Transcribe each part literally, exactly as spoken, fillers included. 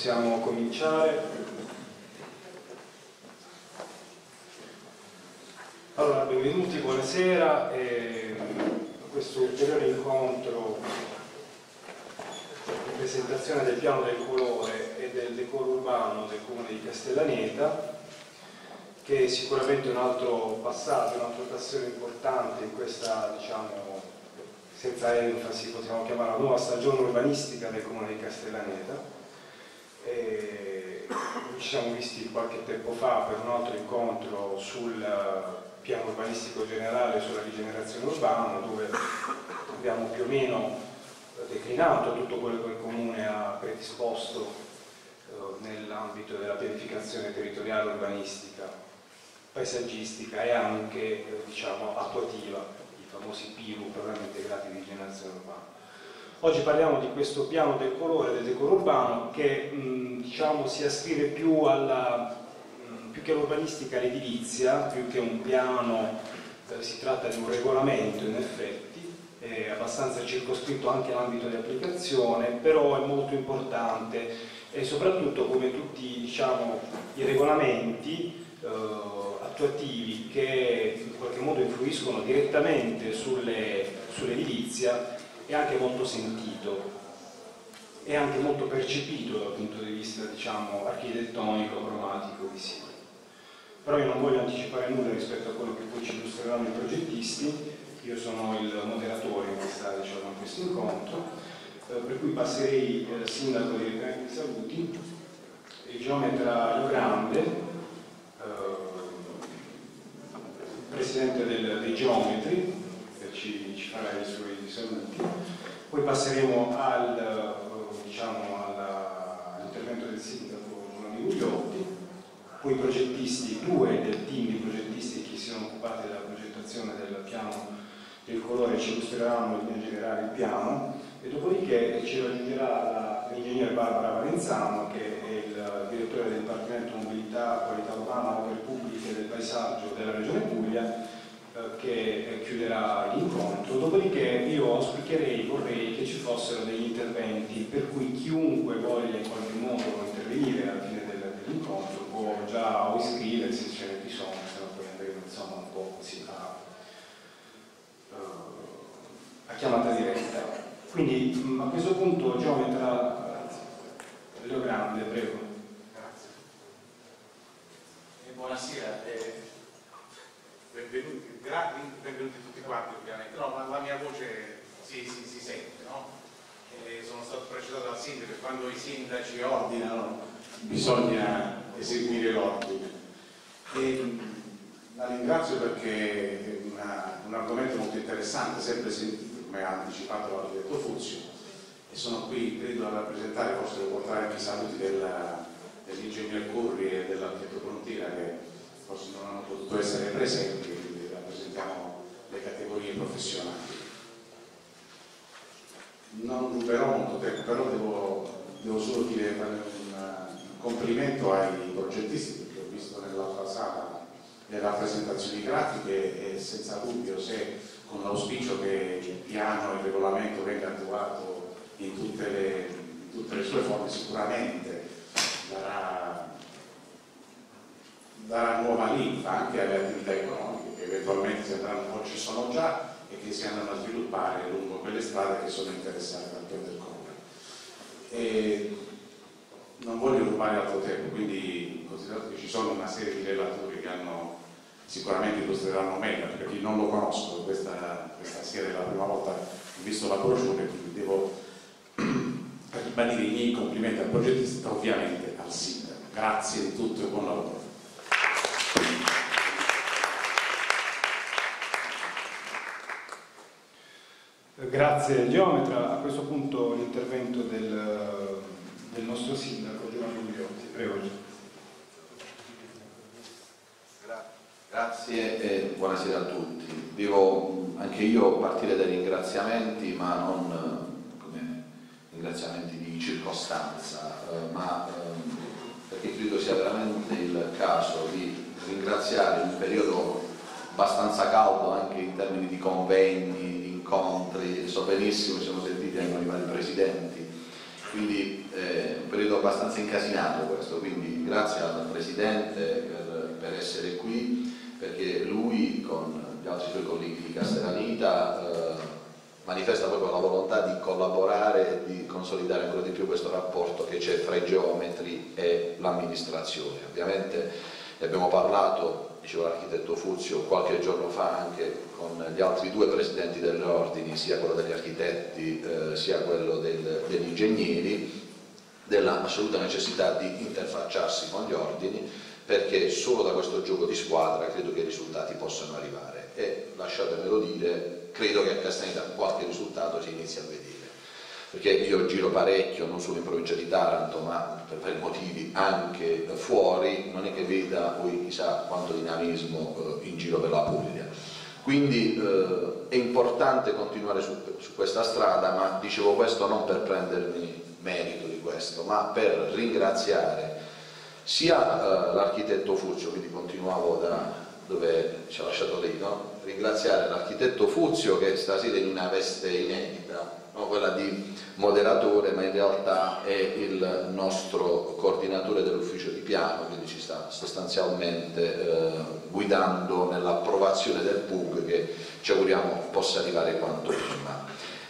possiamo cominciare. Allora, benvenuti, buonasera e a questo ulteriore incontro di presentazione del piano del colore e del decoro urbano del Comune di Castellaneta, che è sicuramente un altro passaggio, un'altra tassione importante in questa, diciamo, senza enfasi possiamo chiamarla nuova stagione urbanistica del Comune di Castellaneta. E ci siamo visti qualche tempo fa per un altro incontro sul piano urbanistico generale sulla rigenerazione urbana, dove abbiamo più o meno declinato tutto quello che il Comune ha predisposto eh, nell'ambito della pianificazione territoriale urbanistica, paesaggistica e anche eh, diciamo, attuativa, i famosi P I R U, programmi integrati di rigenerazione urbana. Oggi parliamo di questo piano del colore, del decoro urbano, che mh, diciamo, si ascrive più, alla, mh, più che all'urbanistica all'edilizia, più che un piano, eh, si tratta di un regolamento in effetti, è abbastanza circoscritto anche l'ambito di applicazione, però è molto importante e soprattutto come tutti diciamo, i regolamenti eh, attuativi che in qualche modo influiscono direttamente sulle, sull'edilizia, è anche molto sentito, è anche molto percepito dal punto di vista diciamo, architettonico, cromatico, visivo. Però io non voglio anticipare nulla rispetto a quello che poi ci illustreranno i progettisti. Io sono il moderatore in, questa, diciamo, in questo incontro, eh, per cui passerei il eh, sindaco direttamente ai saluti, il geometra Leogrande, eh, presidente del, dei geometri, che ci, ci farà i suoi saluti. Poi passeremo al, diciamo, all'intervento del sindaco Giovanni Gugliotti, poi i progettisti, due del team di progettisti che si sono occupati della progettazione del piano del colore ci illustreranno in linea generale il piano e dopodiché ci raggiungerà l'ingegnere Barbara Valenzano, che è il direttore del Dipartimento Mobilità, Qualità Urbana, Opere Pubbliche del Paesaggio della Regione Puglia, che chiuderà l'incontro. Dopodiché io auspicherei, vorrei che ci fossero degli interventi per cui chiunque voglia in qualche modo intervenire alla fine dell'incontro può già o iscriversi se ce n'è bisogno, se no poi andremo insomma un po' così a, a chiamata diretta. Quindi a questo punto geometra Leogrande, prego. Grazie. E buonasera. Eh... Benvenuti, benvenuti tutti quanti ovviamente, no, ma la mia voce si, si, si sente, no? E sono stato precedato dal sindaco e quando i sindaci ordinano bisogna eseguire l'ordine. E la ringrazio perché è una, un argomento molto interessante, sempre sentito, come ha anticipato l'architetto Fuzio, e sono qui, credo, a rappresentare, forse devo portare anche i saluti dell'ingegner Curri e dell'architetto Frontiera che forse non hanno potuto essere presenti, quindi rappresentiamo le categorie professionali. Non ruberò molto tempo, però devo, devo solo dire un, un complimento ai progettisti, perché ho visto nell'altra sala le rappresentazioni grafiche e senza dubbio, se con l'auspicio che il piano e il regolamento venga attuato in tutte le, in tutte le sue forme, sicuramente darà darà nuova linfa anche alle attività economiche che eventualmente si andranno, o ci sono già e che si andranno a sviluppare lungo quelle strade che sono interessate dal piano del comune. E non voglio rubare altro tempo, quindi considerato che ci sono una serie di relatori che hanno sicuramente illustreranno meglio, perché chi non lo conosco questa, questa sera è la prima volta che ho visto la brochure, quindi devo ribadire i miei complimenti al progettista, ovviamente al sindaco. Grazie di tutto e buon lavoro. Grazie geometra. A questo punto l'intervento del, del nostro sindaco Giovanni Gugliotti. Prego. Grazie e buonasera a tutti. Devo anche io partire dai ringraziamenti, ma non come ringraziamenti di circostanza, eh, ma eh, perché credo sia veramente il caso di ringraziare in un periodo abbastanza caldo anche in termini di convegni, di incontri. So benissimo, siamo sentiti anche i vari presidenti, quindi è un periodo abbastanza incasinato questo, quindi grazie al Presidente per, per essere qui, perché lui con gli altri suoi colleghi di Castellaneta eh, manifesta proprio la volontà di collaborare e di consolidare ancora di più questo rapporto che c'è fra i geometri e l'amministrazione. Ovviamente ne abbiamo parlato, diceva l'architetto Fuzio, qualche giorno fa anche con gli altri due presidenti delle ordini, sia quello degli architetti eh, sia quello del, degli ingegneri, della assoluta necessità di interfacciarsi con gli ordini, perché solo da questo gioco di squadra credo che i risultati possano arrivare e, lasciatemelo dire, credo che a Castellaneta qualche risultato si inizia a vedere, perché io giro parecchio, non solo in provincia di Taranto, ma per vari motivi anche fuori, non è che veda poi chissà quanto dinamismo eh, in giro per la Puglia. Quindi eh, è importante continuare su, su questa strada, ma dicevo questo non per prendermi merito di questo, ma per ringraziare sia eh, l'architetto Fuzio, quindi continuavo da dove ci ha lasciato lei, no? Ringraziare l'architetto Fuzio che stasera in una veste inedita, no? Quella di moderatore, ma in realtà è il nostro coordinatore dell'ufficio di piano, quindi ci sta sostanzialmente eh, guidando nell'approvazione del P U G che ci auguriamo possa arrivare quanto prima.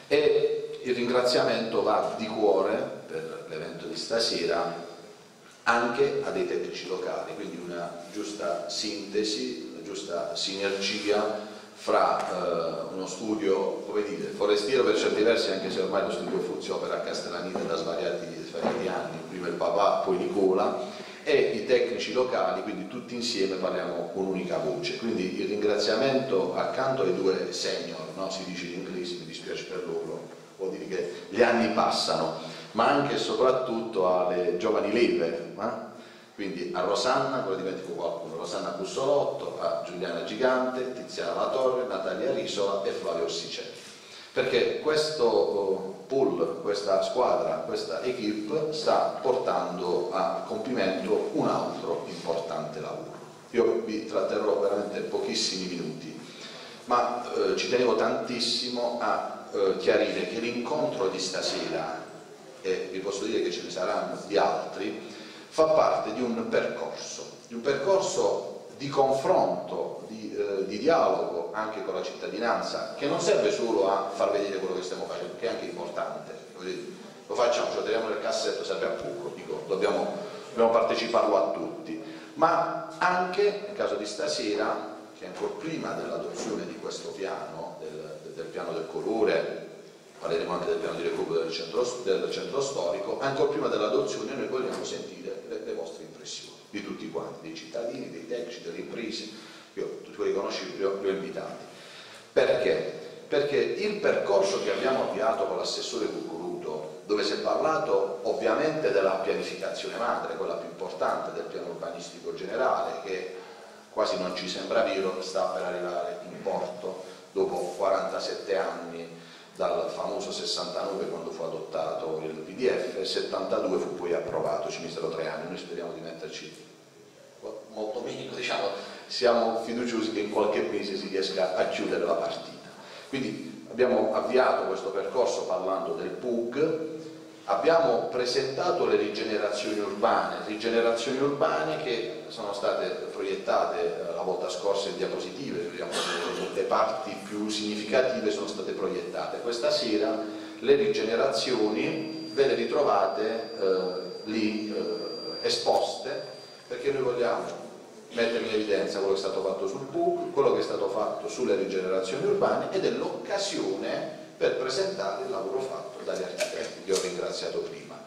E il ringraziamento va di cuore per l'evento di stasera anche a dei tecnici locali, quindi una giusta sintesi, una giusta sinergia fra eh, uno studio, come dire, forestiero per certi versi, anche se ormai lo studio Fuzio opera a Castellaneta da svariati, svariati anni, prima il papà, poi Nicola, e i tecnici locali, quindi tutti insieme parliamo con un'unica voce. Quindi il ringraziamento accanto ai due senior, no? Si dice in inglese, mi dispiace per loro, vuol dire che gli anni passano, ma anche e soprattutto alle giovani leve, eh? Quindi a Rosanna, quello dimentico qualcuno, Rosanna Bussolotto, a Giuliana Gigante, Tiziana Latorre, Natalia Risola e Flavio Ossicelli. Perché questo pool, questa squadra, questa equipe sta portando a compimento un altro importante lavoro. Io vi tratterrò veramente pochissimi minuti, ma eh, ci tenevo tantissimo a eh, chiarire che l'incontro di stasera, e vi posso dire che ce ne saranno di altri, fa parte di un percorso, di un percorso di confronto, di, eh, di dialogo anche con la cittadinanza, che non serve solo a far vedere quello che stiamo facendo, che è anche importante, lo facciamo, ce lo teniamo nel cassetto, serve a poco, dico, dobbiamo, dobbiamo parteciparlo a tutti, ma anche nel caso di stasera, che ancora prima dell'adozione di questo piano, del, del piano del colore, parleremo anche del piano di recupero del centro, del centro storico, ancora prima dell'adozione noi vogliamo sentire le, le vostre impressioni, di tutti quanti, dei cittadini, dei tecnici, delle imprese, io tutti quelli che conosci li ho, li ho invitati. Perché? Perché il percorso che abbiamo avviato con l'assessore Cucuruto, dove si è parlato ovviamente della pianificazione madre, quella più importante del piano urbanistico generale, che quasi non ci sembra vero, sta per arrivare in porto dopo quarantasette anni dal famoso sessantanove, quando fu adottato il P D F, settantadue fu poi approvato, ci misero tre anni, noi speriamo di metterci molto meno, diciamo, siamo fiduciosi che in qualche mese si riesca a chiudere la partita. Quindi abbiamo avviato questo percorso parlando del P U G, abbiamo presentato le rigenerazioni urbane, rigenerazioni urbane che sono state proiettate la volta scorsa in diapositive, vediamo le parti più significative sono state proiettate. Questa sera le rigenerazioni ve le ritrovate eh, lì eh, esposte, perché noi vogliamo mettere in evidenza quello che è stato fatto sul P U G, quello che è stato fatto sulle rigenerazioni urbane, ed è l'occasione per presentare il lavoro fatto dagli architetti che ho ringraziato prima,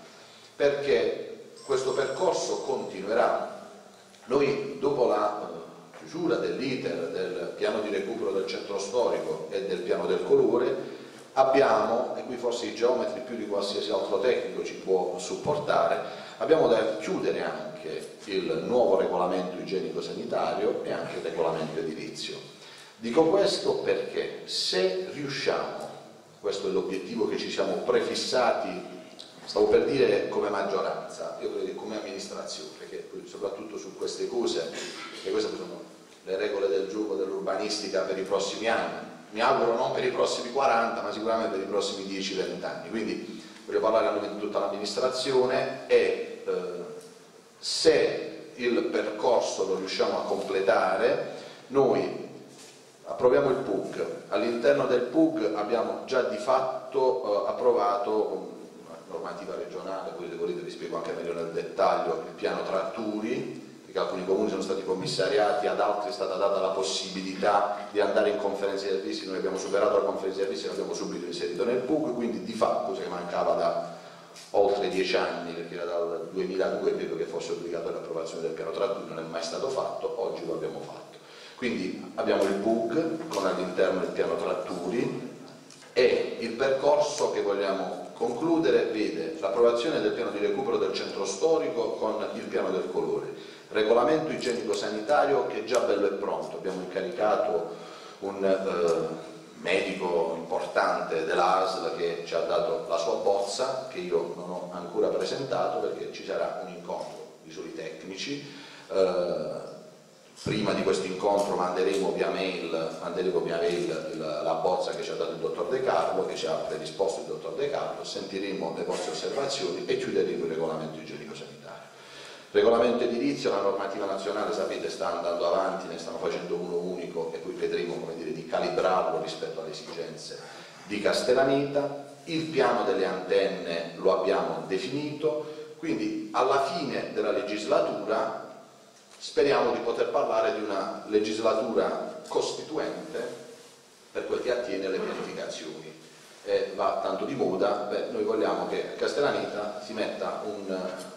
perché questo percorso continuerà. Noi dopo la eh, chiusura dell'iter del piano di recupero del centro storico e del piano del colore abbiamo, e qui forse i geometri più di qualsiasi altro tecnico ci può supportare, abbiamo da chiudere anche il nuovo regolamento igienico-sanitario e anche il regolamento edilizio. Dico questo perché se riusciamo, questo è l'obiettivo che ci siamo prefissati, stavo per dire come maggioranza, io credo che come amministrazione, perché soprattutto su queste cose, e queste sono le regole del gioco dell'urbanistica per i prossimi anni, mi auguro non per i prossimi quaranta, ma sicuramente per i prossimi dieci venti anni, quindi voglio parlare a nome di tutta l'amministrazione, e eh, se il percorso lo riusciamo a completare, noi approviamo il P U G. All'interno del P U G abbiamo già di fatto eh, approvato una normativa regionale, poi se volete vi spiego anche meglio nel dettaglio il piano Tratturi, perché alcuni comuni sono stati commissariati, ad altri è stata data la possibilità di andare in conferenza di servizi, noi abbiamo superato la conferenza di servizi e l'abbiamo subito inserito nel P U G, quindi di fatto, cosa che mancava da oltre dieci anni, perché era dal duemiladue credo che fosse obbligatoria l'approvazione del piano Tratturi, non è mai stato fatto, oggi lo abbiamo fatto. Quindi abbiamo il P U G con all'interno il piano Tratturi, e il percorso che vogliamo concludere vede l'approvazione del piano di recupero del centro storico con il piano del colore, regolamento igienico sanitario che è già bello e pronto, abbiamo incaricato un eh, medico importante dell'A S L che ci ha dato la sua bozza, che io non ho ancora presentato perché ci sarà un incontro di soli tecnici. Eh, prima di questo incontro manderemo via mail, manderemo via mail il, la bozza che ci ha dato il dottor De Carlo, che ci ha predisposto il dottor De Carlo, sentiremo le vostre osservazioni e chiuderemo il regolamento igienico sanitario. Regolamento edilizio, la normativa nazionale sapete sta andando avanti, ne stanno facendo uno unico e poi vedremo, come dire, di calibrarlo rispetto alle esigenze di Castellaneta. Il piano delle antenne lo abbiamo definito, quindi alla fine della legislatura speriamo di poter parlare di una legislatura costituente per quel che attiene alle pianificazioni. E va tanto di moda, beh, noi vogliamo che a Castellaneta si metta un...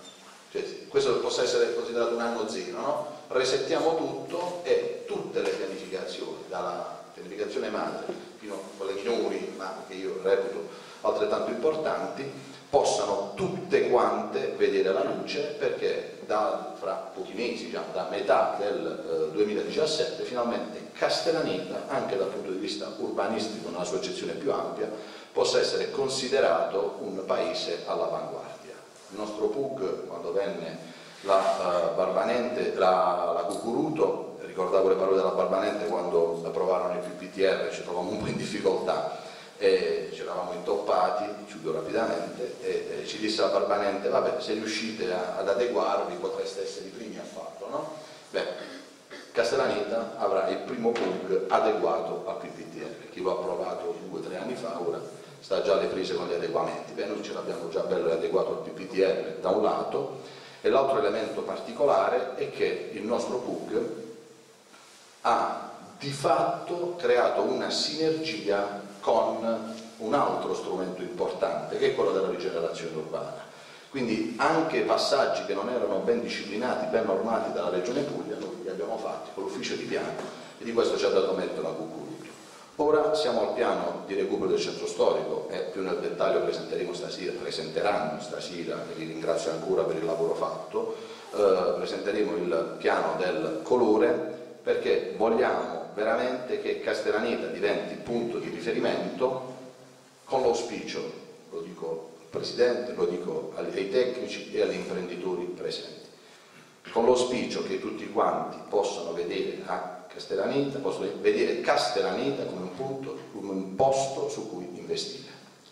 Cioè, questo possa essere considerato un anno zero, no? Resettiamo tutto e tutte le pianificazioni, dalla pianificazione madre fino a quelle minori, ma che io reputo altrettanto importanti, possano tutte quante vedere la luce, perché da, fra pochi mesi, già da metà del eh, duemiladiciassette, finalmente Castellaneta, anche dal punto di vista urbanistico, nella sua accezione più ampia, possa essere considerato un paese all'avanguardia. Il nostro P U G, quando venne la uh, Barbanente, la, la Cucuruto, ricordavo le parole della Barbanente quando approvarono il P P T R, ci trovavamo un po' in difficoltà e ci eravamo intoppati, chiudo rapidamente, e, e ci disse la Barbanente: vabbè, se riuscite a, ad adeguarvi potreste essere i primi a farlo, no? Beh, Castellaneta avrà il primo P U G adeguato al P P T R, chi l'ha approvato due o tre anni fa ora sta già alle prese con gli adeguamenti. Beh, noi ce l'abbiamo già bello e adeguato al P P T R da un lato, e l'altro elemento particolare è che il nostro P U G ha di fatto creato una sinergia con un altro strumento importante, che è quello della rigenerazione urbana. Quindi anche passaggi che non erano ben disciplinati, ben normati dalla Regione Puglia, noi li abbiamo fatti con l'ufficio di piano, e di questo ci ha dato merito la Cucuruto. Ora siamo al piano di recupero del centro storico e più nel dettaglio presenteremo stasera, presenteranno stasera, e li ringrazio ancora per il lavoro fatto, eh, presenteremo il piano del colore, perché vogliamo veramente che Castellaneta diventi punto di riferimento, con l'auspicio, lo dico al Presidente, lo dico ai tecnici e agli imprenditori presenti, con l'auspicio che tutti quanti possano vedere a Castellaneta, possono vedere Castellaneta come un punto, come un posto su cui investire.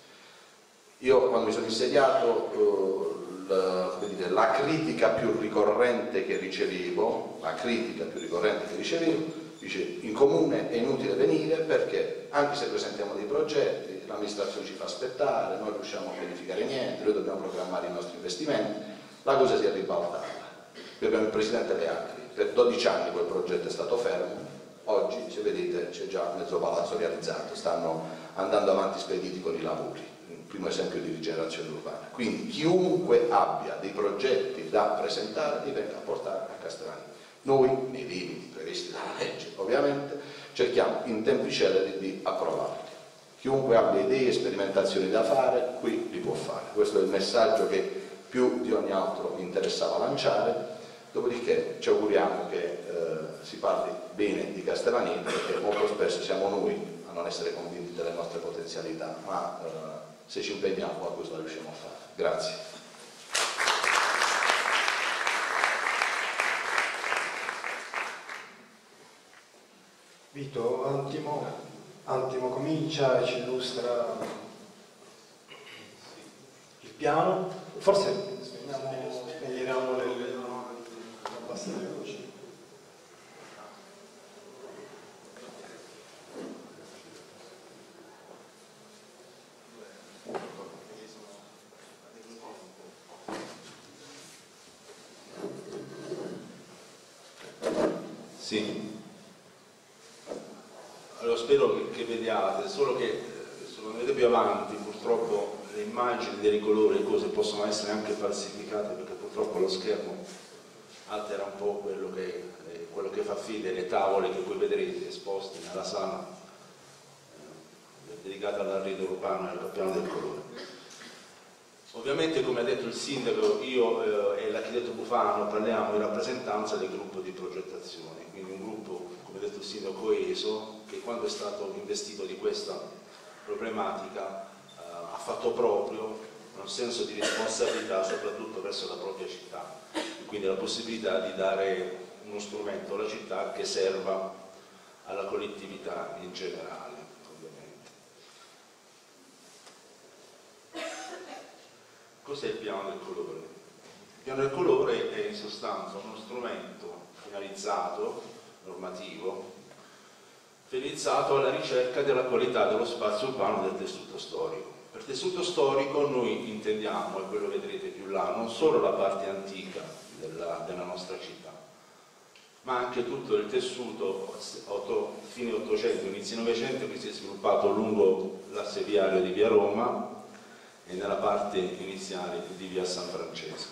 Io quando mi sono insediato, eh, la, come dire, la critica più ricorrente che ricevevo, la critica più ricorrente che ricevevo, dice: in comune è inutile venire perché anche se presentiamo dei progetti, l'amministrazione ci fa aspettare, non riusciamo a pianificare niente, noi dobbiamo programmare i nostri investimenti. La cosa si è ribaltata. Qui abbiamo il Presidente Leacri. Per dodici anni quel progetto è stato fermo, oggi, se vedete, c'è già mezzo palazzo realizzato, stanno andando avanti spediti con i lavori, il primo esempio di rigenerazione urbana. Quindi chiunque abbia dei progetti da presentare li venga a portare a Castellaneta. Noi, nei limiti previsti dalla legge ovviamente, cerchiamo in tempi celeri di approvarli. Chiunque abbia idee e sperimentazioni da fare, qui li può fare. Questo è il messaggio che più di ogni altro mi interessava lanciare. Dopodiché ci auguriamo che eh, si parli bene di Castellaneta, perché molto spesso siamo noi a non essere convinti delle nostre potenzialità, ma eh, se ci impegniamo a questo la riusciamo a fare. Grazie. Vito, Antimo, Antimo comincia e ci illustra. piano, forse spegniamo le, le, abbassare le luci. Sì, allora spero che, che vediate, solo che eh, se lo vedete più avanti purtroppo le immagini dei colori e cose possono essere anche falsificate, perché purtroppo lo schermo altera un po' quello che, eh, quello che fa finta delle tavole che voi vedrete esposte nella sala eh, dedicata all'arredo urbano e al piano del colore. Ovviamente, come ha detto il sindaco, io eh, e l'architetto Bufano parliamo in rappresentanza del gruppo di progettazione, quindi un gruppo, come ha detto il sindaco, coeso, che quando è stato investito di questa problematica eh, ha fatto proprio un senso di responsabilità soprattutto verso la propria città, quindi la possibilità di dare uno strumento alla città che serva alla collettività in generale. Cos'è il piano del colore? Il piano del colore è in sostanza uno strumento finalizzato, normativo, finalizzato alla ricerca della qualità dello spazio urbano del tessuto storico. Per tessuto storico noi intendiamo, e quello vedrete più là, non solo la parte antica della, della nostra città, ma anche tutto il tessuto otto, fine Ottocento, inizio Novecento, che si è sviluppato lungo l'asse viario di via Roma e nella parte iniziale di via San Francesco.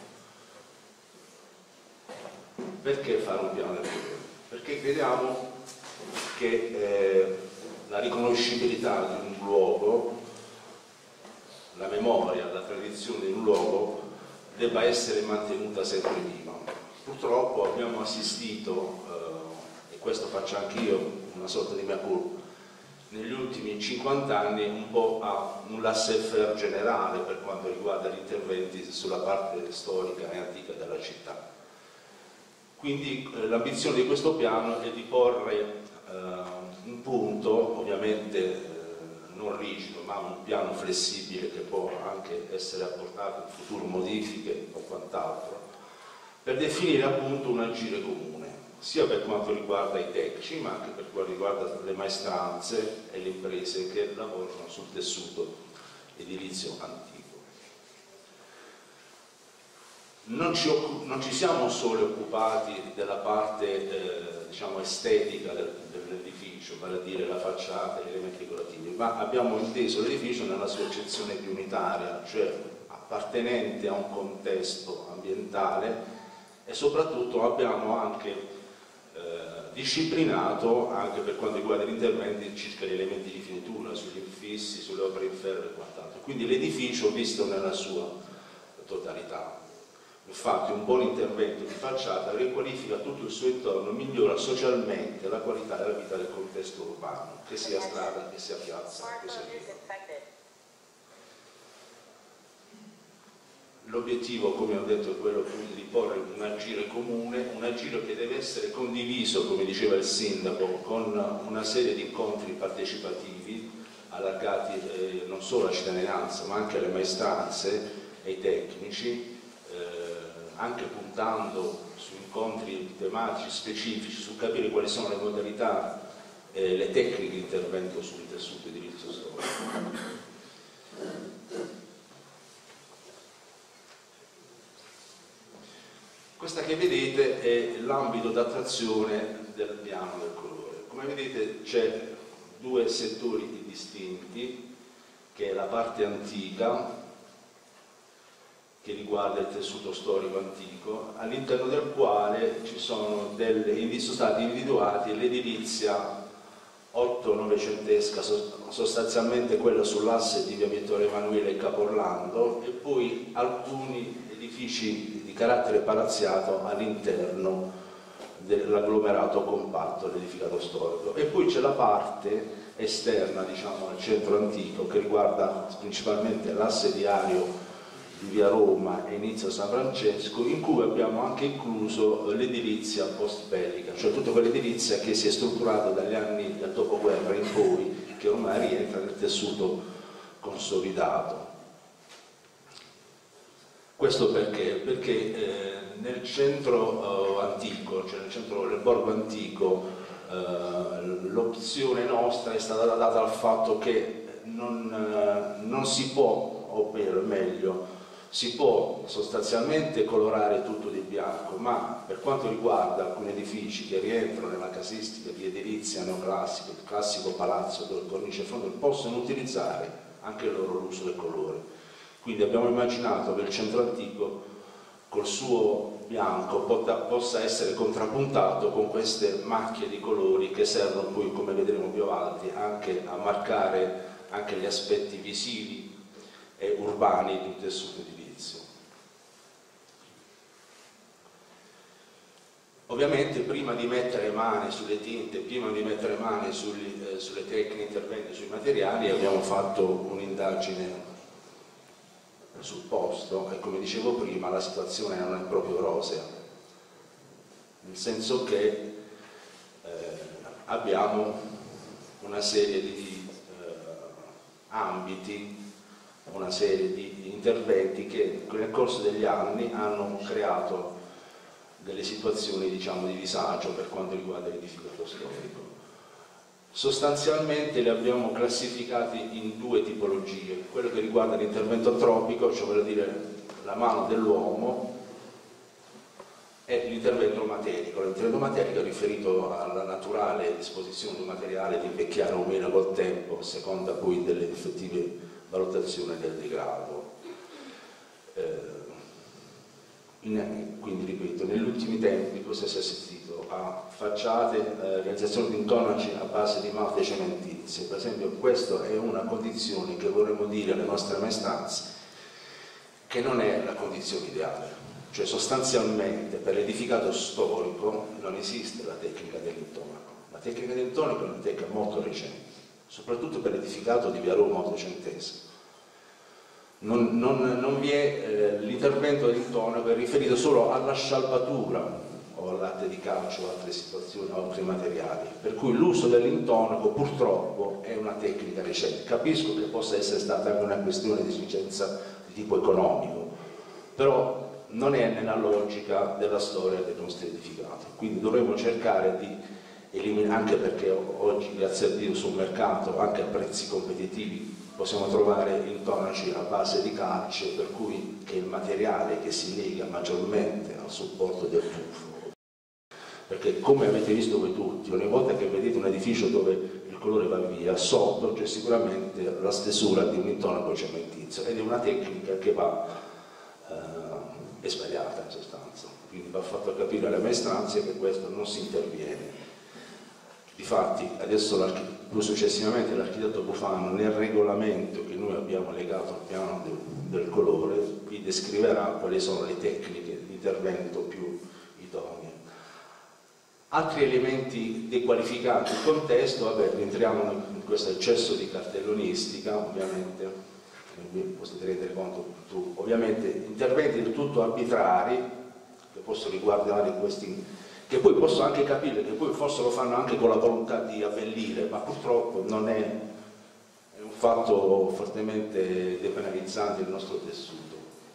Perché fare un piano del colore? Perché crediamo che eh, la riconoscibilità di un luogo, la memoria, la tradizione di un luogo debba essere mantenuta sempre viva. Purtroppo abbiamo assistito, eh, e questo faccio anch'io, una sorta di mea culpa, negli ultimi cinquanta anni un po' a un laissez-faire generale per quanto riguarda gli interventi sulla parte storica e antica della città. Quindi eh, l'ambizione di questo piano è di porre eh, un punto, ovviamente eh, non rigido, ma un piano flessibile che può anche essere apportato in futuro modifiche o quant'altro, per definire appunto un agire comune, sia per quanto riguarda i tecnici, ma anche per quanto riguarda le maestranze e le imprese che lavorano sul tessuto edilizio antico. Non ci, non ci siamo solo occupati della parte eh, diciamo estetica del, dell'edificio, vale a dire la facciata e gli elementi decorativi, ma abbiamo inteso l'edificio nella sua accezione più unitaria, cioè appartenente a un contesto ambientale, e soprattutto abbiamo anche Eh, disciplinato, anche per quanto riguarda gli interventi, circa gli elementi di finitura, sugli infissi, sulle opere in ferro e quant'altro. Quindi l'edificio visto nella sua totalità. Infatti un buon intervento di facciata riqualifica tutto il suo intorno, migliora socialmente la qualità della vita del contesto urbano, che sia strada, che sia piazza, che sia via. L'obiettivo, come ho detto, è quello di porre un agire comune, un agire che deve essere condiviso, come diceva il sindaco, con una serie di incontri partecipativi allargati eh, non solo alla cittadinanza ma anche alle maestranze e ai tecnici, eh, anche puntando su incontri tematici specifici, su capire quali sono le modalità e eh, le tecniche di intervento sul tessuto edilizio storico. Questa che vedete è l'ambito d'attrazione del piano del colore. Come vedete c'è due settori distinti, che è la parte antica, che riguarda il tessuto storico antico, all'interno del quale ci sono delle, sono stati individuati l'edilizia otto-novecentesca, sostanzialmente quella sull'asse di via Vittorio Emanuele e Caporlando, e poi alcuni edifici di carattere palazziato all'interno dell'agglomerato compatto, l'edificato storico. E poi c'è la parte esterna, diciamo, al centro antico, che riguarda principalmente l'asse viario di via Roma e inizio San Francesco, in cui abbiamo anche incluso l'edilizia post-bellica, cioè tutta quell'edilizia che si è strutturata dagli anni del dopoguerra in poi, che ormai rientra nel tessuto consolidato. Questo perché? Perché eh, nel centro eh, antico, cioè nel centro del borgo antico, eh, l'opzione nostra è stata data dal fatto che non, eh, non si può, o meglio, si può sostanzialmente colorare tutto di bianco, ma per quanto riguarda alcuni edifici che rientrano nella casistica di edilizia neoclassica, il classico palazzo dove cornice e fronte, possono utilizzare anche loro l'uso del colore. Quindi abbiamo immaginato che il centro antico col suo bianco possa essere contrappuntato con queste macchie di colori che servono poi, come vedremo più avanti, anche a marcare anche gli aspetti visivi e urbani di un tessuto edilizio. Ovviamente prima di mettere mani sulle tinte, prima di mettere mani sugli, eh, sulle tecniche interventi sui materiali, abbiamo fatto un'indagine sul posto e, come dicevo prima, la situazione non è proprio rosea, nel senso che eh, abbiamo una serie di eh, ambiti, una serie di interventi che nel corso degli anni hanno creato delle situazioni, diciamo, di disagio per quanto riguarda l'edificato storico. Sostanzialmente li abbiamo classificati in due tipologie: quello che riguarda l'intervento antropico, cioè vuol dire la mano dell'uomo, e l'intervento materico. L'intervento materico è riferito alla naturale disposizione di un materiale di invecchiare o meno col tempo, a seconda poi delle effettive valutazioni del degrado. Eh, in, quindi ripeto, negli ultimi tempi cosa si è assistito? A facciate, eh, realizzazione di intonaci a base di malte cementizie. Per esempio, questa è una condizione che vorremmo dire alle nostre maestranze che non è la condizione ideale. Cioè, sostanzialmente per l'edificato storico non esiste la tecnica dell'intonaco. La tecnica dell'intonaco è una tecnica molto recente, soprattutto per l'edificato di via Roma ottocentesco. Non, non, non vi è eh, l'intervento dell'intonaco, è riferito solo alla scialbatura o al latte di calcio o altre situazioni o altri materiali, per cui l'uso dell'intonaco purtroppo è una tecnica recente. Capisco che possa essere stata anche una questione di esigenza di tipo economico, però non è nella logica della storia dei nostri edificati, quindi dovremmo cercare di eliminare, anche perché oggi, grazie a Dio, sul mercato, anche a prezzi competitivi, possiamo trovare intonaci a base di calce, per cui che è il materiale che si lega maggiormente al supporto del tufo. Perché, come avete visto voi tutti, ogni volta che vedete un edificio dove il colore va via, sotto c'è sicuramente la stesura di un intonaco cementizio, ed è una tecnica che va eh, è sbagliata in sostanza. Quindi va fatto capire alle maestranze che questo non si interviene. Difatti, adesso più successivamente l'architetto Bufano, nel regolamento che noi abbiamo legato al piano del, del colore, vi descriverà quali sono le tecniche di intervento più idonee. Altri elementi dequalificanti il contesto, vabbè, rientriamo in questo eccesso di cartellonistica, ovviamente, vi potete rendere conto, tu, ovviamente interventi del tutto arbitrari che possono riguardare questi, che poi posso anche capire che poi forse lo fanno anche con la volontà di abbellire, ma purtroppo non è, è un fatto fortemente depenalizzante del nostro tessuto.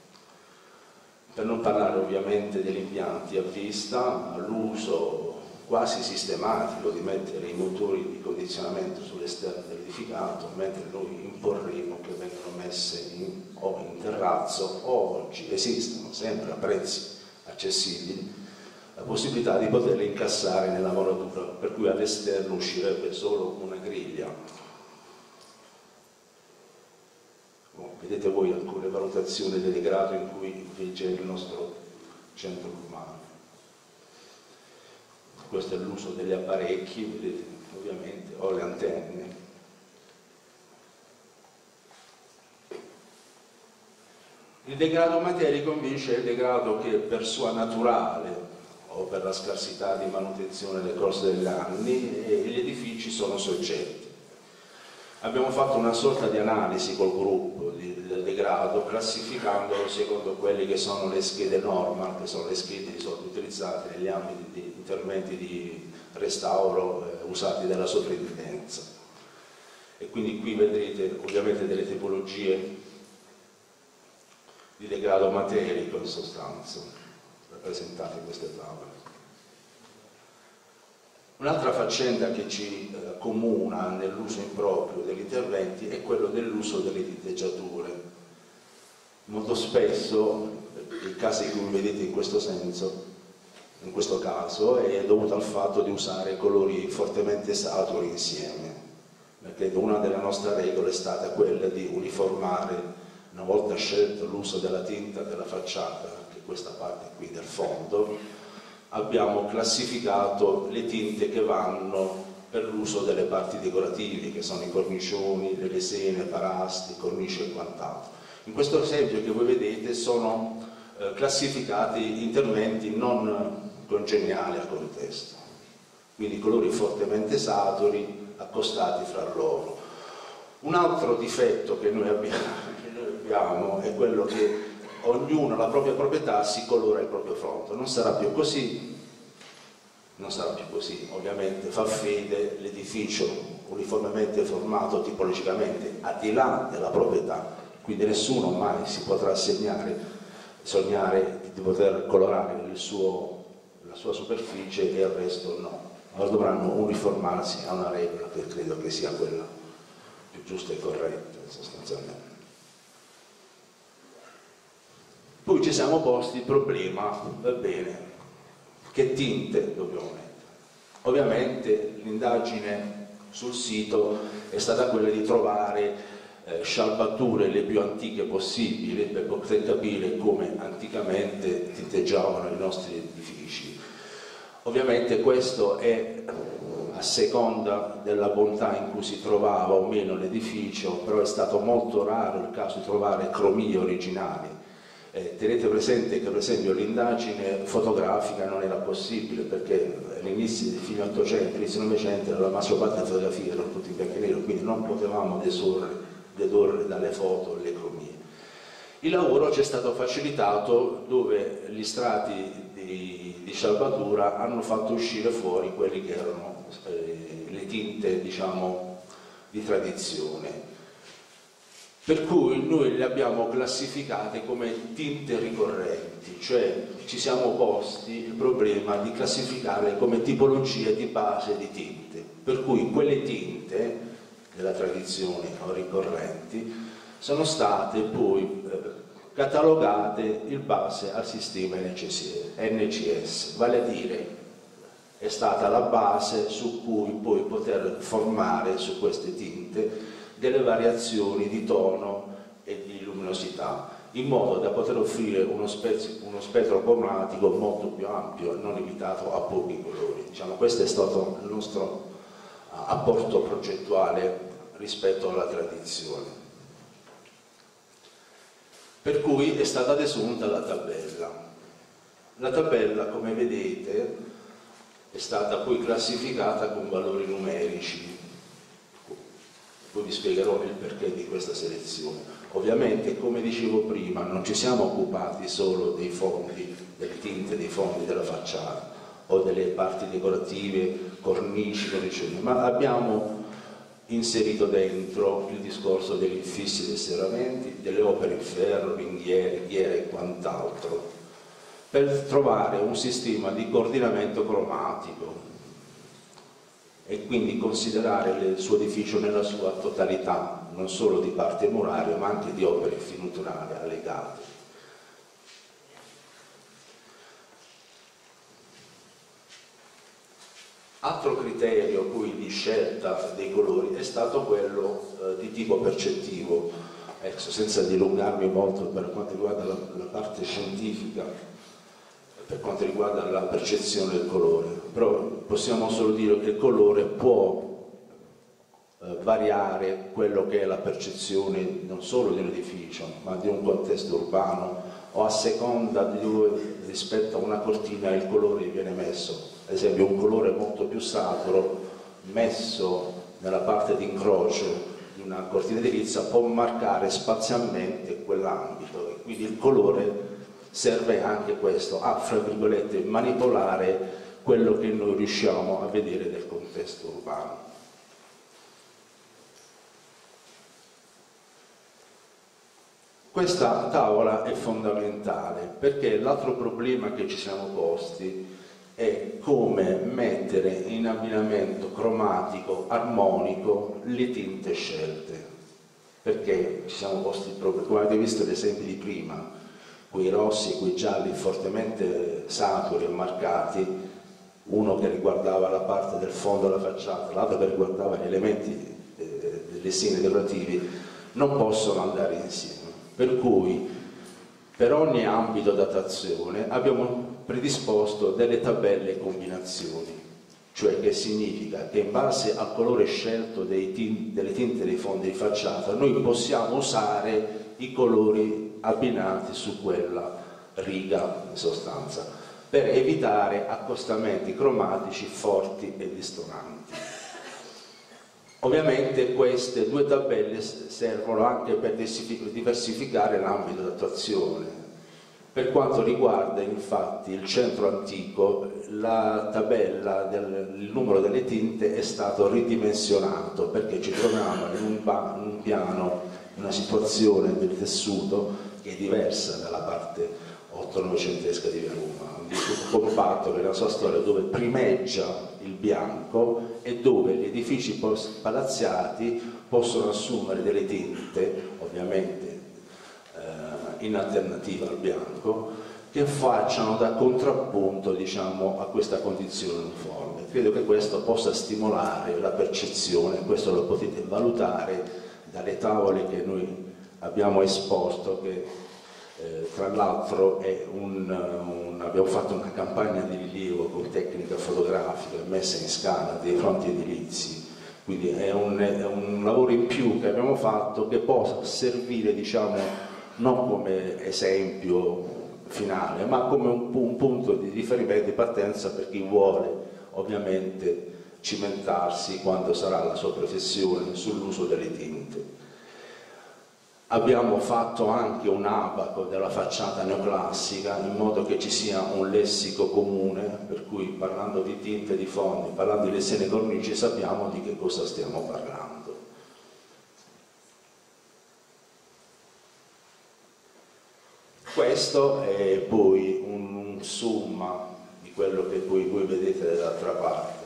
Per non parlare ovviamente degli impianti a vista, l'uso quasi sistematico di mettere i motori di condizionamento sull'esterno dell'edificato, mentre noi imporremo che vengano messe in, o in terrazzo, o oggi esistono sempre a prezzi accessibili la possibilità di poterle incassare nella muratura, per cui all'esterno uscirebbe solo una griglia. Oh, vedete voi alcune valutazioni del degrado in cui vige il nostro centro urbano. Questo è l'uso degli apparecchi, vedete, ovviamente, o le antenne. Il degrado materico invece è il degrado che per sua naturale o per la scarsità di manutenzione nel corso degli anni gli edifici sono soggetti. Abbiamo fatto una sorta di analisi col gruppo di, del degrado, classificandolo secondo quelle che sono le schede normal, che sono le schede di solito utilizzate negli ambiti di interventi di restauro eh, usati dalla sovrintendenza. E quindi qui vedrete ovviamente delle tipologie di degrado materico in sostanza, rappresentati in queste tavole. Un'altra faccenda che ci eh, comuna nell'uso improprio degli interventi è quello dell'uso delle tinteggiature. Molto spesso, il caso che voi vedete in questo senso, in questo caso, è dovuto al fatto di usare colori fortemente saturi insieme, perché una delle nostre regole è stata quella di uniformare, una volta scelto l'uso della tinta della facciata, che è questa parte qui del fondo, abbiamo classificato le tinte che vanno per l'uso delle parti decorative, che sono i cornicioni, le lesene, parasti, cornici e quant'altro. In questo esempio che voi vedete sono eh, classificati interventi non congeniali al contesto, quindi colori fortemente saturi accostati fra loro. Un altro difetto che noi abbiamo, che noi abbiamo è quello che ognuno la propria proprietà si colora il proprio fronte. Non sarà più così, non sarà più così, ovviamente fa fede l'edificio uniformemente formato tipologicamente al di là della proprietà, quindi nessuno mai si potrà segnare, sognare di poter colorare il suo, la sua superficie e il resto no. Allora dovranno uniformarsi a una regola che credo che sia quella più giusta e corretta sostanzialmente. Poi ci siamo posti il problema, va bene, che tinte dobbiamo mettere? Ovviamente l'indagine sul sito è stata quella di trovare eh, scialbature le più antiche possibili per poter capire come anticamente tinteggiavano i nostri edifici. Ovviamente questo è a seconda della bontà in cui si trovava o meno l'edificio, però è stato molto raro il caso di trovare cromie originali. Eh, tenete presente che per esempio l'indagine fotografica non era possibile perché all'inizio del fine ottocento, inizio novecento la maggior parte delle fotografie erano tutte in bianco e nero, quindi non potevamo desorre, dedurre dalle foto le cromie. Il lavoro ci è stato facilitato dove gli strati di, di scialbatura hanno fatto uscire fuori quelli che erano eh, le tinte, diciamo, di tradizione. Per cui noi le abbiamo classificate come tinte ricorrenti, cioè ci siamo posti il problema di classificarle come tipologie di base di tinte, per cui quelle tinte della tradizione o ricorrenti sono state poi eh, catalogate in base al sistema N C S, vale a dire è stata la base su cui poi poter formare su queste tinte delle variazioni di tono e di luminosità, in modo da poter offrire uno, uno spettro cromatico molto più ampio, non limitato a pochi colori. Diciamo, questo è stato il nostro apporto progettuale rispetto alla tradizione. Per cui è stata desunta la tabella. La tabella, come vedete, è stata poi classificata con valori numerici. Poi vi spiegherò il perché di questa selezione. Ovviamente, come dicevo prima, non ci siamo occupati solo dei fondi, delle tinte dei fondi della facciata o delle parti decorative, cornici, cornici, ma abbiamo inserito dentro il discorso degli infissi dei serramenti, delle opere in ferro, ringhiere, ghiere e quant'altro, per trovare un sistema di coordinamento cromatico e quindi considerare il suo edificio nella sua totalità, non solo di parte muraria ma anche di opere finiturali allegate. Altro criterio poi di scelta dei colori è stato quello eh, di tipo percettivo, ecco, senza dilungarmi molto per quanto riguarda la, la parte scientifica, per quanto riguarda la percezione del colore, però possiamo solo dire che il colore può eh, variare quello che è la percezione non solo di un edificio, ma di un contesto urbano, o a seconda di dove rispetto a una cortina il colore viene messo. Ad esempio un colore molto più saturo messo nella parte di incrocio di una cortina edilizia può marcare spazialmente quell'ambito e quindi il colore serve anche questo a, fra virgolette, manipolare quello che noi riusciamo a vedere del contesto urbano. Questa tavola è fondamentale perché l'altro problema che ci siamo posti è come mettere in abbinamento cromatico, armonico, le tinte scelte. Perché ci siamo posti proprio, come avete visto gli esempi di prima, quei rossi e quei gialli fortemente saturi e marcati, uno che riguardava la parte del fondo della facciata, l'altro che riguardava gli elementi eh, dei segni decorativi, non possono andare insieme. Per cui per ogni ambito datazione abbiamo predisposto delle tabelle combinazioni, cioè che significa che in base al colore scelto dei tinte, delle tinte dei fondi di facciata noi possiamo usare i colori abbinati su quella riga in sostanza, per evitare accostamenti cromatici forti e distonanti. Ovviamente queste due tabelle servono anche per diversificare l'ambito d'attuazione. Per quanto riguarda infatti il centro antico, la tabella del il numero delle tinte è stato ridimensionato perché ci troviamo in un, in un piano, in una situazione del tessuto che è diversa dalla parte otto-novecentesca di Via Roma, un tessuto compatto che nella sua storia dove primeggia il bianco e dove gli edifici palazziati possono assumere delle tinte, ovviamente eh, in alternativa al bianco, che facciano da contrappunto, diciamo, a questa condizione uniforme. Credo che questo possa stimolare la percezione, questo lo potete valutare dalle tavole che noi abbiamo esposto, che eh, tra l'altro abbiamo fatto una campagna di rilievo con tecnica fotografica messa in scala dei fronti edilizi, quindi è un, è un lavoro in più che abbiamo fatto che può servire, diciamo, non come esempio finale, ma come un, un punto di riferimento di partenza per chi vuole ovviamente cimentarsi quando sarà la sua professione sull'uso delle tinte. Abbiamo fatto anche un abaco della facciata neoclassica in modo che ci sia un lessico comune, per cui parlando di tinte, di fondi, parlando di lesene cornici sappiamo di che cosa stiamo parlando. Questo è poi un summa di quello che poi voi vedete dall'altra parte,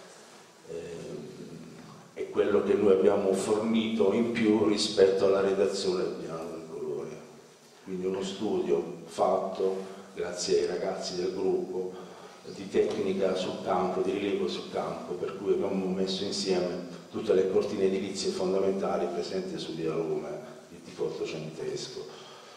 eh, è quello che noi abbiamo fornito in più rispetto alla redazione del piano del colore. Quindi uno studio fatto grazie ai ragazzi del gruppo di tecnica sul campo, di rilievo sul campo, per cui abbiamo messo insieme tutte le cortine edilizie fondamentali presenti su Via Roma di tipo ottocentesco.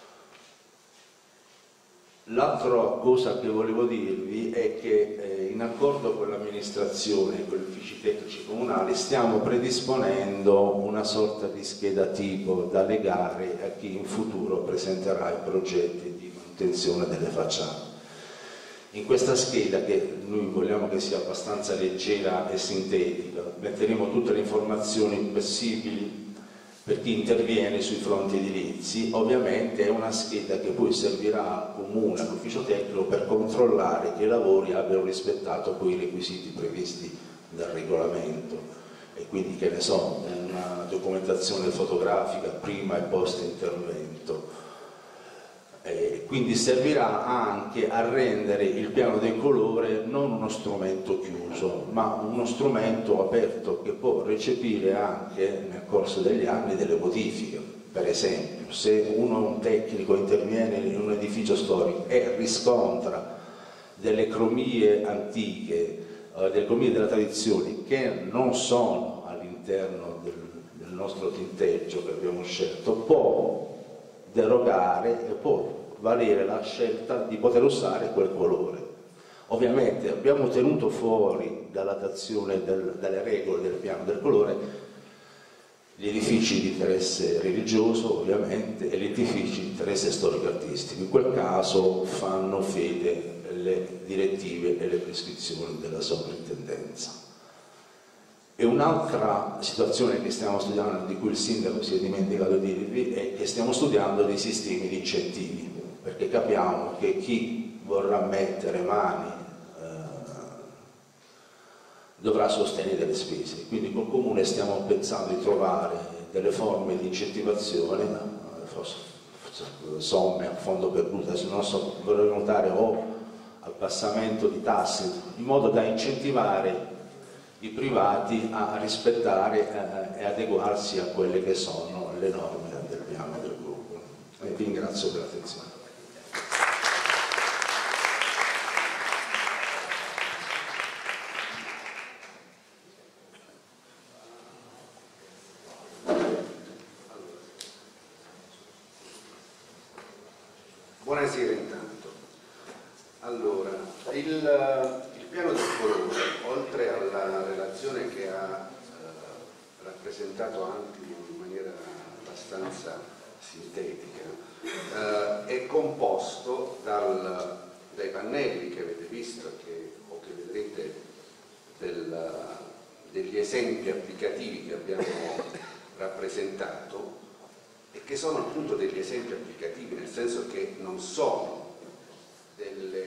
L'altra cosa che volevo dirvi è che eh, in accordo con l'amministrazione e con gli uffici tecnici comunali stiamo predisponendo una sorta di scheda tipo da legare a chi in futuro presenterà i progetti di manutenzione delle facciate. In questa scheda, che noi vogliamo che sia abbastanza leggera e sintetica, metteremo tutte le informazioni possibili per chi interviene sui fronti edilizi. Ovviamente è una scheda che poi servirà al comune, all'ufficio tecnico, per controllare che i lavori abbiano rispettato poi i requisiti previsti dal regolamento, e quindi, che ne so, una documentazione fotografica prima e post intervento. Eh, quindi servirà anche a rendere il piano del colore non uno strumento chiuso, ma uno strumento aperto che può recepire anche nel corso degli anni delle modifiche. Per esempio, se uno, un tecnico, interviene in un edificio storico e riscontra delle cromie antiche, eh, delle cromie della tradizione che non sono all'interno del, del nostro tinteggio che abbiamo scelto, può derogare e può valere la scelta di poter usare quel colore. Ovviamente abbiamo tenuto fuori dalla dazione del, dalle regole del piano del colore gli edifici di interesse religioso, ovviamente, e gli edifici di interesse storico-artistico. In quel caso fanno fede le direttive e le prescrizioni della sovrintendenza. E un'altra situazione che stiamo studiando, di cui il sindaco si è dimenticato di dirvi, è che stiamo studiando dei sistemi di incentivi, perché capiamo che chi vorrà mettere mani eh, dovrà sostenere delle spese. Quindi col comune stiamo pensando di trovare delle forme di incentivazione, somme a fondo perduto, se non so, vorrei notare o abbassamento di tasse, in modo da incentivare i privati a rispettare eh, e adeguarsi a quelle che sono le norme del piano del gruppo. E vi ringrazio per l'attenzione. Buonasera intanto. Allora, il, il piano del colore, oltre alla relazione che ha eh, rappresentato anche in maniera abbastanza sintetica, eh, è composto dal, dai pannelli che avete visto che, o che vedrete del, degli esempi applicativi che abbiamo rappresentato, e che sono appunto degli esempi applicativi, nel senso che non sono delle,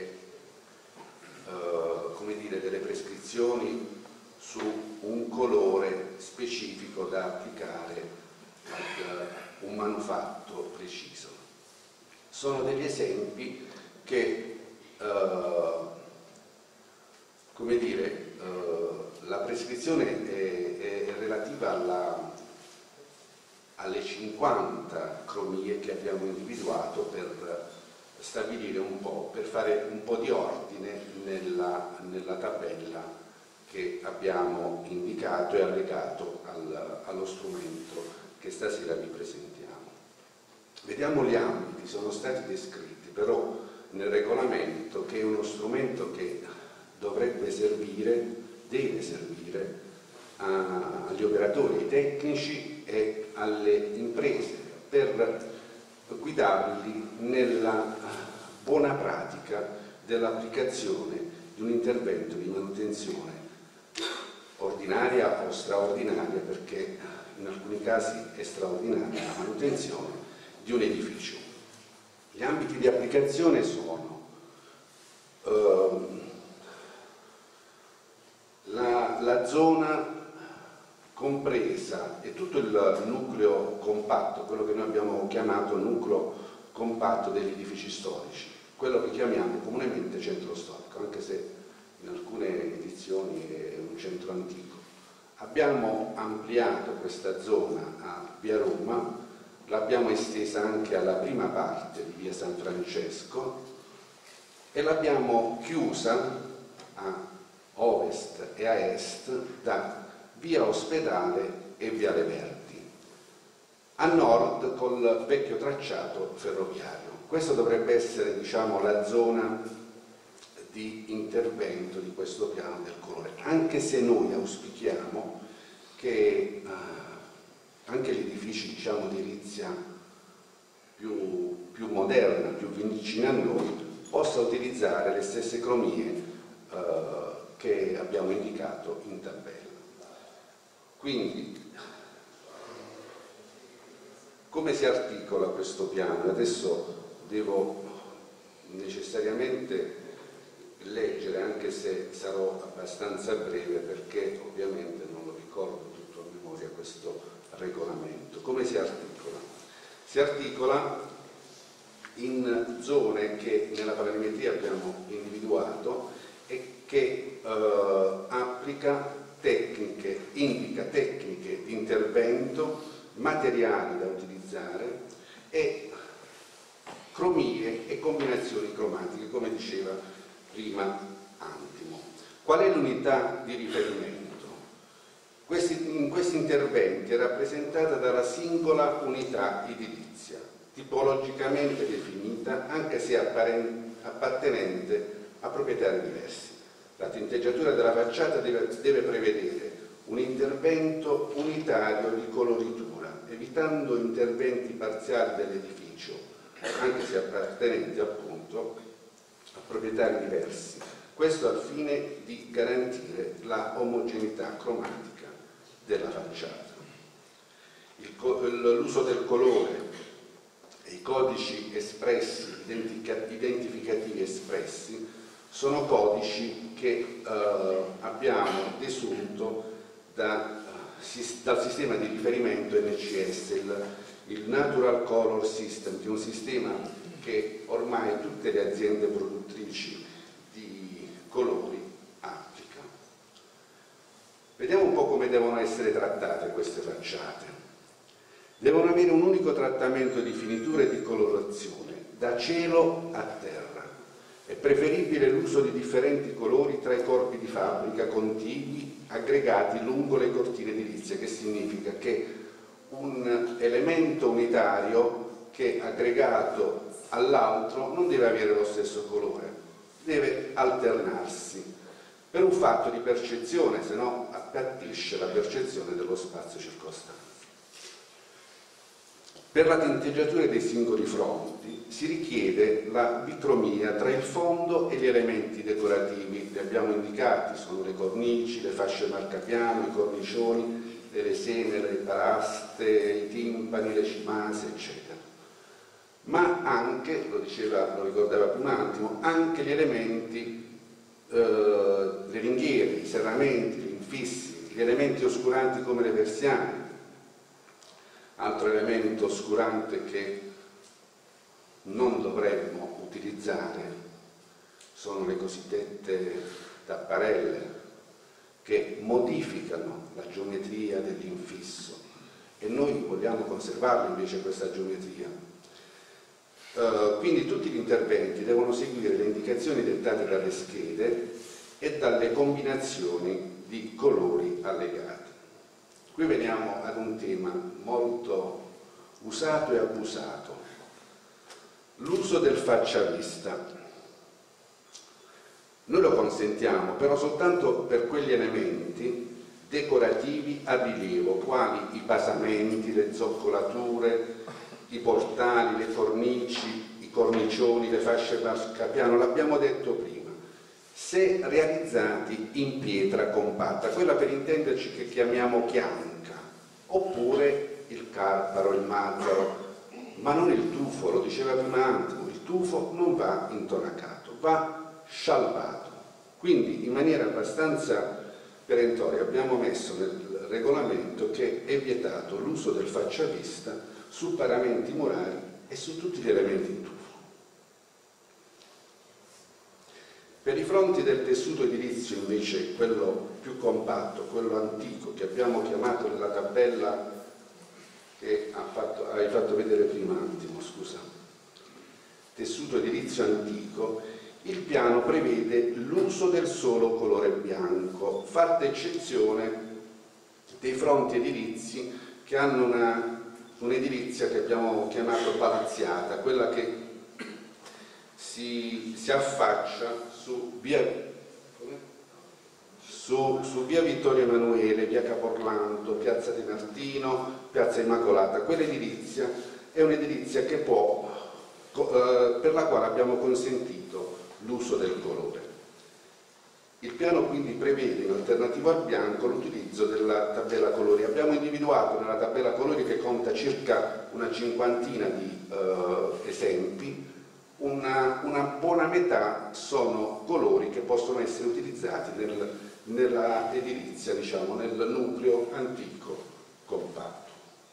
uh, come dire, delle prescrizioni su un colore specifico da applicare ad uh, un manufatto preciso. Sono degli esempi che, uh, come dire, uh, la prescrizione è, è relativa alla alle cinquanta cromie che abbiamo individuato per stabilire un po', per fare un po' di ordine nella, nella tabella che abbiamo indicato e allegato al, allo strumento che stasera vi presentiamo. Vediamo gli ambiti, sono stati descritti però nel regolamento, che è uno strumento che dovrebbe servire, deve servire a, agli operatori, ai tecnici e alle imprese per guidarli nella buona pratica dell'applicazione di un intervento di manutenzione ordinaria o straordinaria, perché in alcuni casi è straordinaria la manutenzione di un edificio. Gli ambiti di applicazione sono ehm, la, la zona compresa e tutto il nucleo compatto, quello che noi abbiamo chiamato nucleo compatto degli edifici storici, quello che chiamiamo comunemente centro storico, anche se in alcune edizioni è un centro antico. Abbiamo ampliato questa zona a Via Roma, l'abbiamo estesa anche alla prima parte di Via San Francesco e l'abbiamo chiusa a ovest e a est da Via Ospedale e Viale Verdi, a nord col vecchio tracciato ferroviario. Questo dovrebbe essere, diciamo, la zona di intervento di questo piano del colore, anche se noi auspichiamo che eh, anche gli edifici, diciamo, di edilizia più, più moderna, più vicina a noi, possa utilizzare le stesse cromie eh, che abbiamo indicato in tabella. Quindi, come si articola questo piano? Adesso devo necessariamente leggere, anche se sarò abbastanza breve, perché ovviamente non lo ricordo tutto a memoria questo regolamento. Come si articola? Si articola in zone che nella planimetria abbiamo individuato e che eh, applica tecniche, indica tecniche di intervento, materiali da utilizzare e cromie e combinazioni cromatiche, come diceva prima Antimo. Qual è l'unità di riferimento? Questi, in questi interventi è rappresentata dalla singola unità edilizia, tipologicamente definita, anche se appartenente a proprietari diversi. La tinteggiatura della facciata deve, deve prevedere un intervento unitario di coloritura, evitando interventi parziali dell'edificio, anche se appartenenti appunto a proprietari diversi. Questo al fine di garantire la omogeneità cromatica della facciata. L'uso del colore e i codici espressi, identificativi espressi, sono codici che eh, abbiamo desunto da, dal sistema di riferimento N C S, il, il Natural Color System, che è un sistema che ormai tutte le aziende produttrici di colori applicano. Vediamo un po' come devono essere trattate queste facciate. Devono avere un unico trattamento di finitura e di colorazione, da cielo a terra. È preferibile l'uso di differenti colori tra i corpi di fabbrica contigui aggregati lungo le cortine edilizie, che significa che un elemento unitario che aggregato all'altro non deve avere lo stesso colore, deve alternarsi per un fatto di percezione, se no appiattisce la percezione dello spazio circostante. Per la tinteggiatura dei singoli fronti si richiede la bicromia tra il fondo e gli elementi decorativi. Li abbiamo indicati, sono le cornici, le fasce marcapiano, i cornicioni, le lesene, le paraste, i timpani, le cimase, eccetera. Ma anche, lo diceva, lo ricordava prima un attimo, anche gli elementi, eh, le ringhiere, i serramenti, gli infissi, gli elementi oscuranti come le persiane. Altro elemento oscurante che non dovremmo utilizzare sono le cosiddette tapparelle, che modificano la geometria dell'infisso, e noi vogliamo conservarla invece questa geometria. Uh, quindi tutti gli interventi devono seguire le indicazioni dettate dalle schede e dalle combinazioni di colori allegati. Qui veniamo ad un tema molto usato e abusato, l'uso del facciavista. Noi lo consentiamo, però soltanto per quegli elementi decorativi a rilievo, quali i basamenti, le zoccolature, i portali, le cornici, i cornicioni, le fasce marcapiano, l'abbiamo detto prima. Se realizzati in pietra compatta, quella per intenderci che chiamiamo chianca, oppure il carparo, il mazzaro, ma non il tufo, lo diceva prima Antimo, il tufo non va intonacato, va scialbato. Quindi in maniera abbastanza perentoria abbiamo messo nel regolamento che è vietato l'uso del facciavista su paramenti murari e su tutti gli elementi in tufo. Per i fronti del tessuto edilizio invece, quello più compatto, quello antico, che abbiamo chiamato nella tabella che ha fatto, hai fatto vedere prima un attimo, scusa, tessuto edilizio antico, il piano prevede l'uso del solo colore bianco, fatta eccezione dei fronti edilizi che hanno una, un'edilizia che abbiamo chiamato palaziata, quella che si, si affaccia su via, su, su via Vittorio Emanuele, via Caporlando, piazza Di Martino, piazza Immacolata. Quell'edilizia è un'edilizia che può, eh, per la quale abbiamo consentito l'uso del colore. Il piano quindi prevede in alternativa al bianco l'utilizzo della tabella colori. Abbiamo individuato nella tabella colori, che conta circa una cinquantina di eh, esempi, Una, una buona metà sono colori che possono essere utilizzati nel, nella edilizia, diciamo, nel nucleo antico compatto.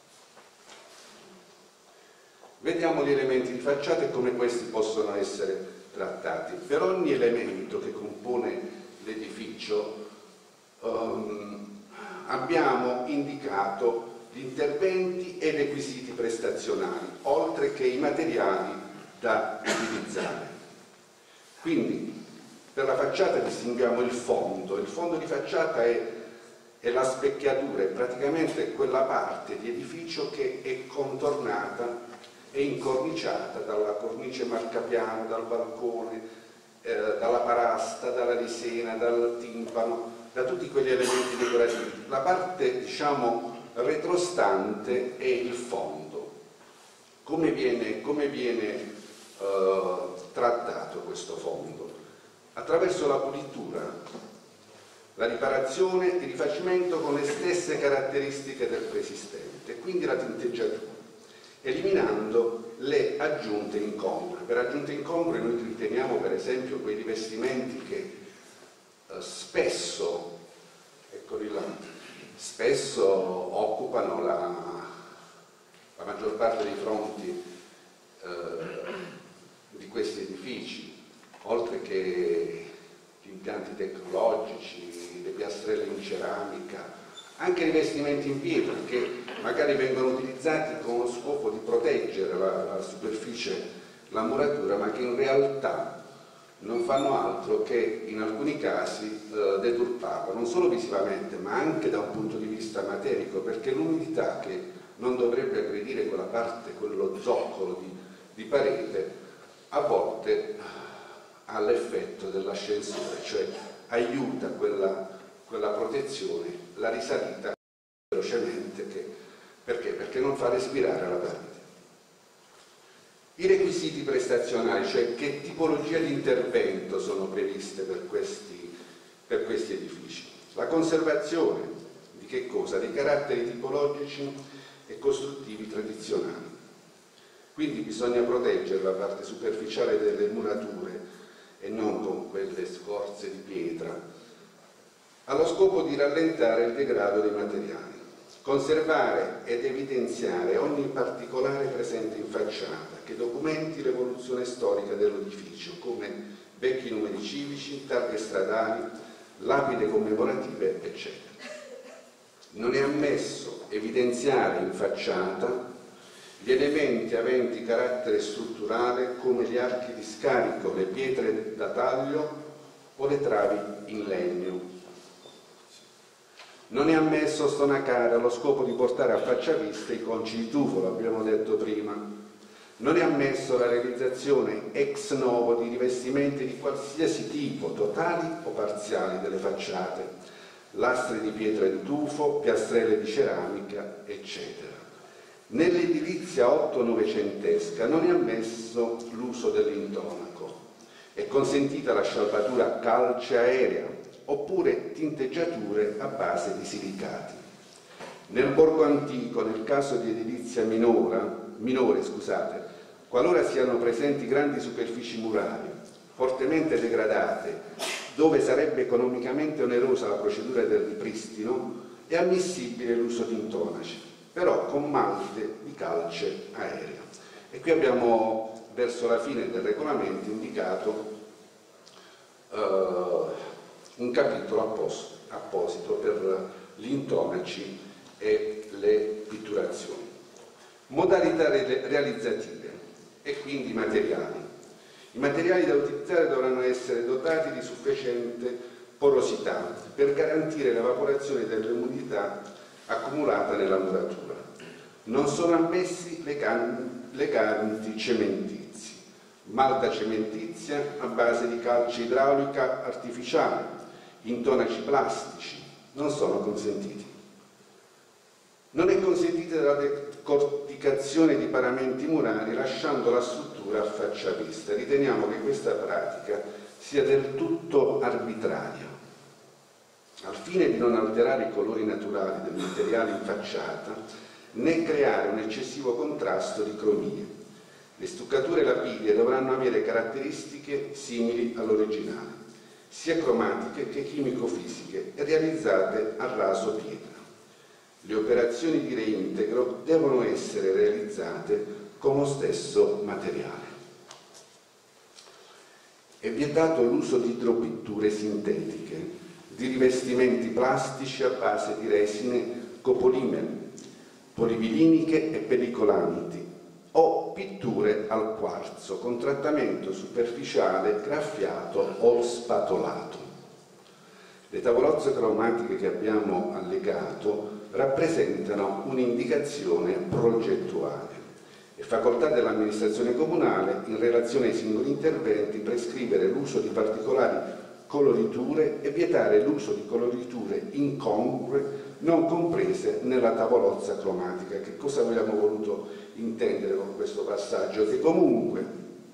Vediamo gli elementi di facciata e come questi possono essere trattati. Per ogni elemento che compone l'edificio um, abbiamo indicato gli interventi e i requisiti prestazionali, oltre che i materiali da utilizzare. Quindi per la facciata distinguiamo il fondo. Il fondo di facciata è, è la specchiatura, è praticamente quella parte di edificio che è contornata e incorniciata dalla cornice marcapiano, dal balcone, eh, dalla parasta, dalla risena, dal timpano, da tutti quegli elementi decorativi. La parte, diciamo, retrostante è il fondo. Come viene, come viene Uh, trattato questo fondo? Attraverso la pulitura, la riparazione e il rifacimento con le stesse caratteristiche del preesistente, quindi la tinteggiatura, eliminando le aggiunte incongrue. Per aggiunte incongrue noi riteniamo per esempio quei rivestimenti che uh, spesso, eccoli là, spesso occupano la, la maggior parte dei fronti eh, di questi edifici, oltre che gli impianti tecnologici, le piastrelle in ceramica, anche rivestimenti in pietra che magari vengono utilizzati con lo scopo di proteggere la, la superficie, la muratura, ma che in realtà non fanno altro che in alcuni casi eh, deturparla, non solo visivamente ma anche da un punto di vista materico, perché l'umidità che non dovrebbe aggredire quella parte, quello zoccolo di, di parete, a volte ha l'effetto dell'ascensore, cioè aiuta quella, quella protezione, la risalita velocemente, che, perché? Perché non fa respirare la parete. I requisiti prestazionali, cioè che tipologia di intervento sono previste per questi, per questi edifici. La conservazione di che cosa? Di caratteri tipologici e costruttivi tradizionali. Quindi bisogna proteggere la parte superficiale delle murature e non con quelle scorze di pietra, allo scopo di rallentare il degrado dei materiali. Conservare ed evidenziare ogni particolare presente in facciata che documenti l'evoluzione storica dell'edificio, come vecchi numeri civici, targhe stradali, lapide commemorative, eccetera. Non è ammesso evidenziare in facciata gli elementi aventi carattere strutturale come gli archi di scarico, le pietre da taglio o le travi in legno. Non è ammesso stonacare allo scopo di portare a faccia vista i conci di tufo, l'abbiamo detto prima. Non è ammesso la realizzazione ex novo di rivestimenti di qualsiasi tipo, totali o parziali, delle facciate, lastre di pietra di tufo, piastrelle di ceramica, eccetera. Nell'edilizia otto-novecentesca non è ammesso l'uso dell'intonaco, è consentita la scialbatura a calce aerea, oppure tinteggiature a base di silicati. Nel borgo antico, nel caso di edilizia minora, minore, scusate, qualora siano presenti grandi superfici murarie fortemente degradate, dove sarebbe economicamente onerosa la procedura del ripristino, è ammissibile l'uso di intonaci, però con malde di calce aerea. E qui abbiamo, verso la fine del regolamento, indicato eh, un capitolo apposito per gli intonaci e le pitturazioni. Modalità re realizzative e quindi materiali. I materiali da utilizzare dovranno essere dotati di sufficiente porosità per garantire l'evaporazione dell'umidità accumulata nella muratura. Non sono ammessi leganti cementizi, malta cementizia a base di calce idraulica artificiale, intonaci plastici non sono consentiti. Non è consentita la decorticazione di paramenti murari lasciando la struttura a faccia vista. Riteniamo che questa pratica sia del tutto arbitraria. Al fine di non alterare i colori naturali del materiale in facciata né creare un eccessivo contrasto di cromie, le stuccature lapidee dovranno avere caratteristiche simili all'originale, sia cromatiche che chimico-fisiche, e realizzate a raso pietra. Le operazioni di reintegro devono essere realizzate con lo stesso materiale. È vietato l'uso di idropitture sintetiche, di rivestimenti plastici a base di resine copolimere, poliviliniche e pellicolanti, o pitture al quarzo con trattamento superficiale graffiato o spatolato. Le tavolozze cromatiche che abbiamo allegato rappresentano un'indicazione progettuale. È facoltà dell'amministrazione comunale, in relazione ai singoli interventi, prescrivere l'uso di particolari coloriture e vietare l'uso di coloriture incongrue non comprese nella tavolozza cromatica. Che cosa abbiamo voluto intendere con questo passaggio? Che comunque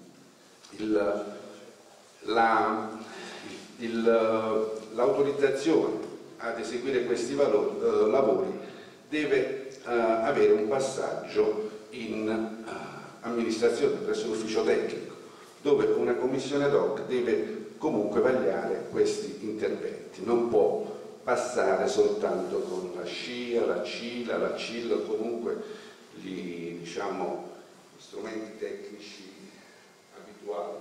l'autorizzazione ad eseguire questi valori, eh, lavori deve eh, avere un passaggio in eh, amministrazione presso l'ufficio tecnico, dove una commissione ad hoc deve comunque vagliare questi interventi. Non può passare soltanto con la scia, la cila, la cilla, comunque gli, diciamo, strumenti tecnici abituali.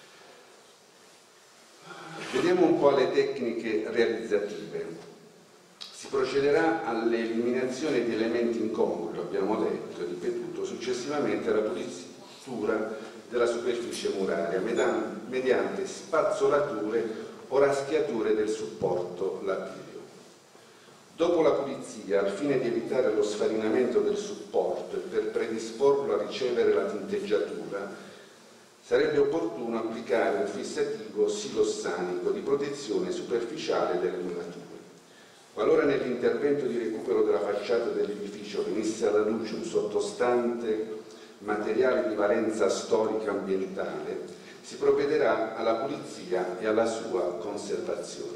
Vediamo un po' le tecniche realizzative. Si procederà all'eliminazione di elementi incongrui, lo abbiamo detto e ripetuto, successivamente alla pulitura della superficie muraria mediante spazzolature o raschiature del supporto lapidio. Dopo la pulizia, al fine di evitare lo sfarinamento del supporto e per predisporlo a ricevere la tinteggiatura, sarebbe opportuno applicare un fissativo silossanico di protezione superficiale delle murature. Qualora nell'intervento di recupero della facciata dell'edificio venisse alla luce un sottostante materiale di valenza storica ambientale, si provvederà alla pulizia e alla sua conservazione.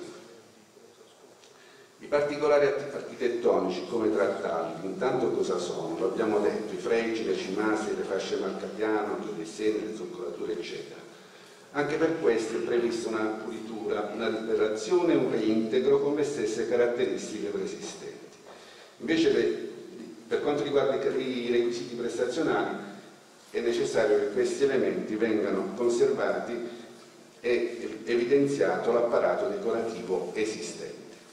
I particolari architettonici come trattarli, intanto cosa sono? Lo abbiamo detto, i fregi, le cimase, le fasce marcapiano, i disegni, le zoccolature, eccetera. Anche per questo è prevista una pulitura, una riparazione e un reintegro con le stesse caratteristiche preesistenti. Invece, le, per quanto riguarda i requisiti prestazionali, è necessario che questi elementi vengano conservati e evidenziato l'apparato decorativo esistente.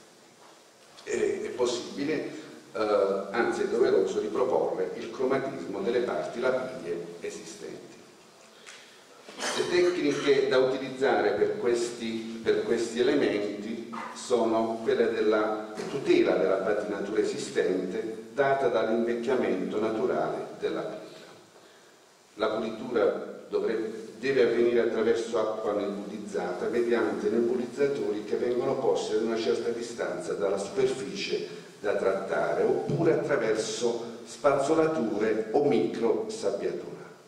È possibile, eh, anzi è doveroso, riproporre il cromatismo delle parti lapidee esistenti. Le tecniche da utilizzare per questi, per questi elementi sono quelle della tutela della patinatura esistente data dall'invecchiamento naturale della pietra. La pulitura dovrebbe, deve avvenire attraverso acqua nebulizzata mediante nebulizzatori che vengono posti ad una certa distanza dalla superficie da trattare oppure attraverso spazzolature o micro sabbiature.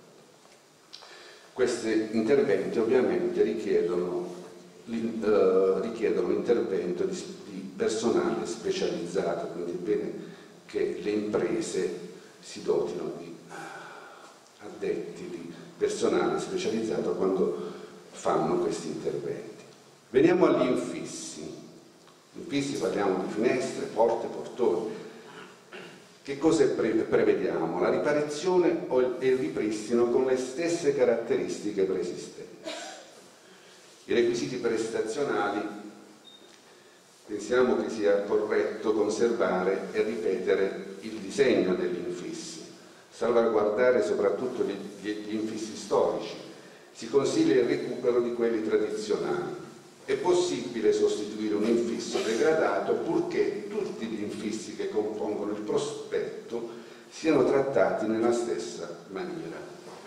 Questi interventi ovviamente richiedono, eh, richiedono l'intervento di, di personale specializzato, quindi è bene che le imprese si dotino di addetti, di personale specializzato quando fanno questi interventi. Veniamo agli infissi. Infissi parliamo di finestre, porte, portoni. Che cosa pre prevediamo? La riparazione e il ripristino con le stesse caratteristiche preesistenti. I requisiti prestazionali pensiamo che sia corretto conservare e ripetere il disegno degli infissi, salvaguardare soprattutto gli, gli infissi storici. Si consiglia il recupero di quelli tradizionali. È possibile sostituire un infisso degradato purché tutti gli infissi che compongono il prospetto siano trattati nella stessa maniera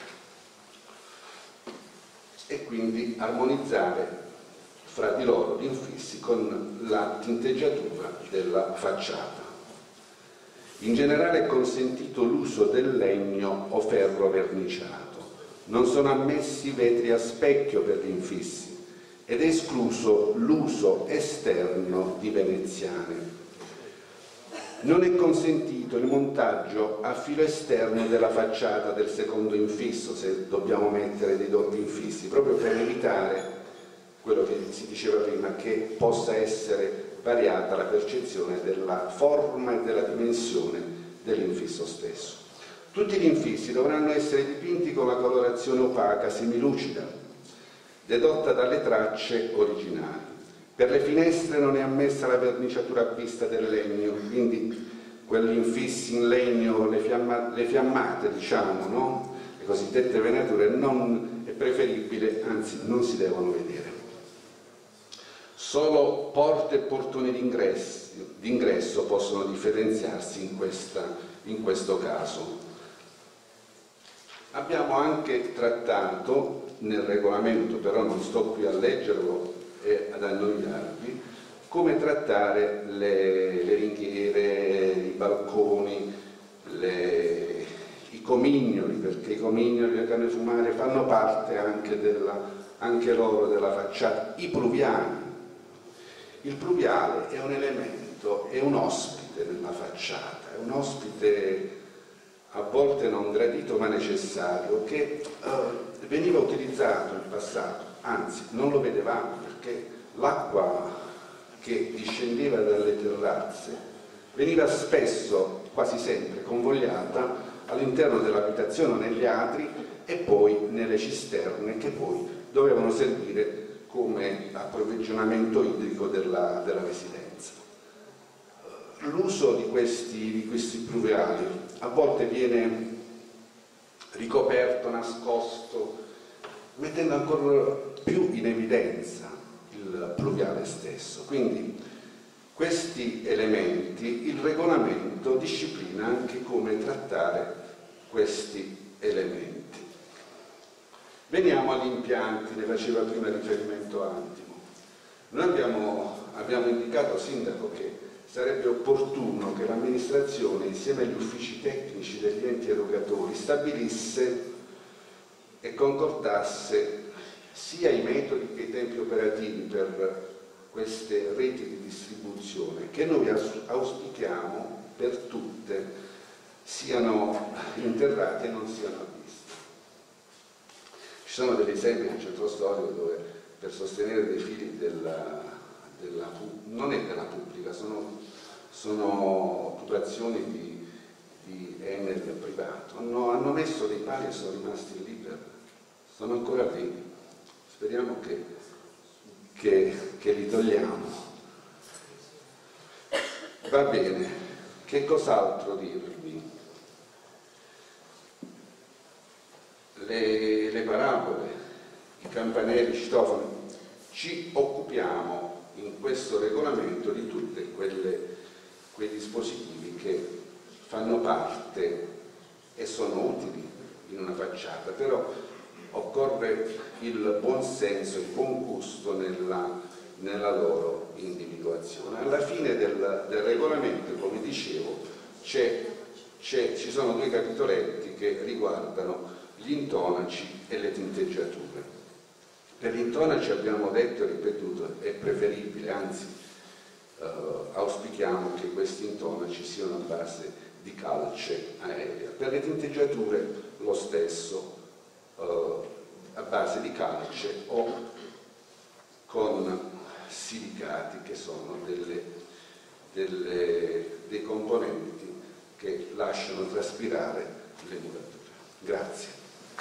e quindi armonizzare fra di loro gli infissi con la tinteggiatura della facciata. In generale è consentito l'uso del legno o ferro verniciato. Non sono ammessi vetri a specchio per gli infissi ed è escluso l'uso esterno di veneziane. Non è consentito il montaggio a filo esterno della facciata del secondo infisso, se dobbiamo mettere dei doppi infissi, proprio per evitare quello che si diceva prima, che possa essere variata la percezione della forma e della dimensione dell'infisso stesso. Tutti gli infissi dovranno essere dipinti con la colorazione opaca semilucida, dedotta dalle tracce originali. Per le finestre non è ammessa la verniciatura a vista del legno, quindi quegli infissi in legno, le, fiamma, le fiammate, diciamo, no? Le cosiddette venature, non è preferibile, anzi non si devono vedere. Solo porte e portoni d'ingresso possono differenziarsi in, questa, in questo caso. Abbiamo anche trattato nel regolamento, però non sto qui a leggerlo e ad annoiarvi, come trattare le, le ringhiere, i balconi, le, i comignoli, perché i comignoli e le canne fumarie fanno parte anche, della, anche loro della facciata, i pluviali. Il pluviale è un elemento, è un ospite nella facciata, è un ospite a volte non gradito ma necessario, che eh, veniva utilizzato in passato, anzi non lo vedevamo perché l'acqua che discendeva dalle terrazze veniva spesso, quasi sempre, convogliata all'interno dell'abitazione o negli atri e poi nelle cisterne che poi dovevano servire come approvvigionamento idrico della, della residenza. L'uso di questi, di questi pluviali a volte viene ricoperto, nascosto, mettendo ancora più in evidenza il pluviale stesso. Quindi questi elementi, il regolamento disciplina anche come trattare questi elementi. Veniamo agli impianti, ne faceva prima riferimento Antimo. Noi abbiamo, abbiamo indicato, Sindaco, che sarebbe opportuno che l'amministrazione, insieme agli uffici tecnici degli enti erogatori, stabilisse e concordasse sia i metodi che i tempi operativi per queste reti di distribuzione, che noi auspichiamo per tutte siano interrate e non siano a vista. Ci sono degli esempi nel centro storico dove per sostenere dei fili della, della non è della pubblica, sono, sono occupazioni di, di Enel privato, hanno, hanno messo dei pali e sono rimasti lì, per, sono ancora vivi. Speriamo che, che, che li togliamo. Va bene, che cos'altro dirvi? Le, le parabole, i campanelli, i citofoni, ci occupiamo in questo regolamento di tutti quei dispositivi che fanno parte e sono utili in una facciata, però occorre il buon senso, il buon gusto nella, nella loro individuazione. Alla fine del, del regolamento, come dicevo, c'è, c'è, ci sono due capitoletti che riguardano gli intonaci e le tinteggiature. Per gli intonaci abbiamo detto e ripetuto, è preferibile, anzi eh, auspichiamo che questi intonaci siano a base di calce aerea. Per le tinteggiature lo stesso, eh, a base di calce o con silicati, che sono delle, delle, dei componenti che lasciano traspirare le murature. Grazie.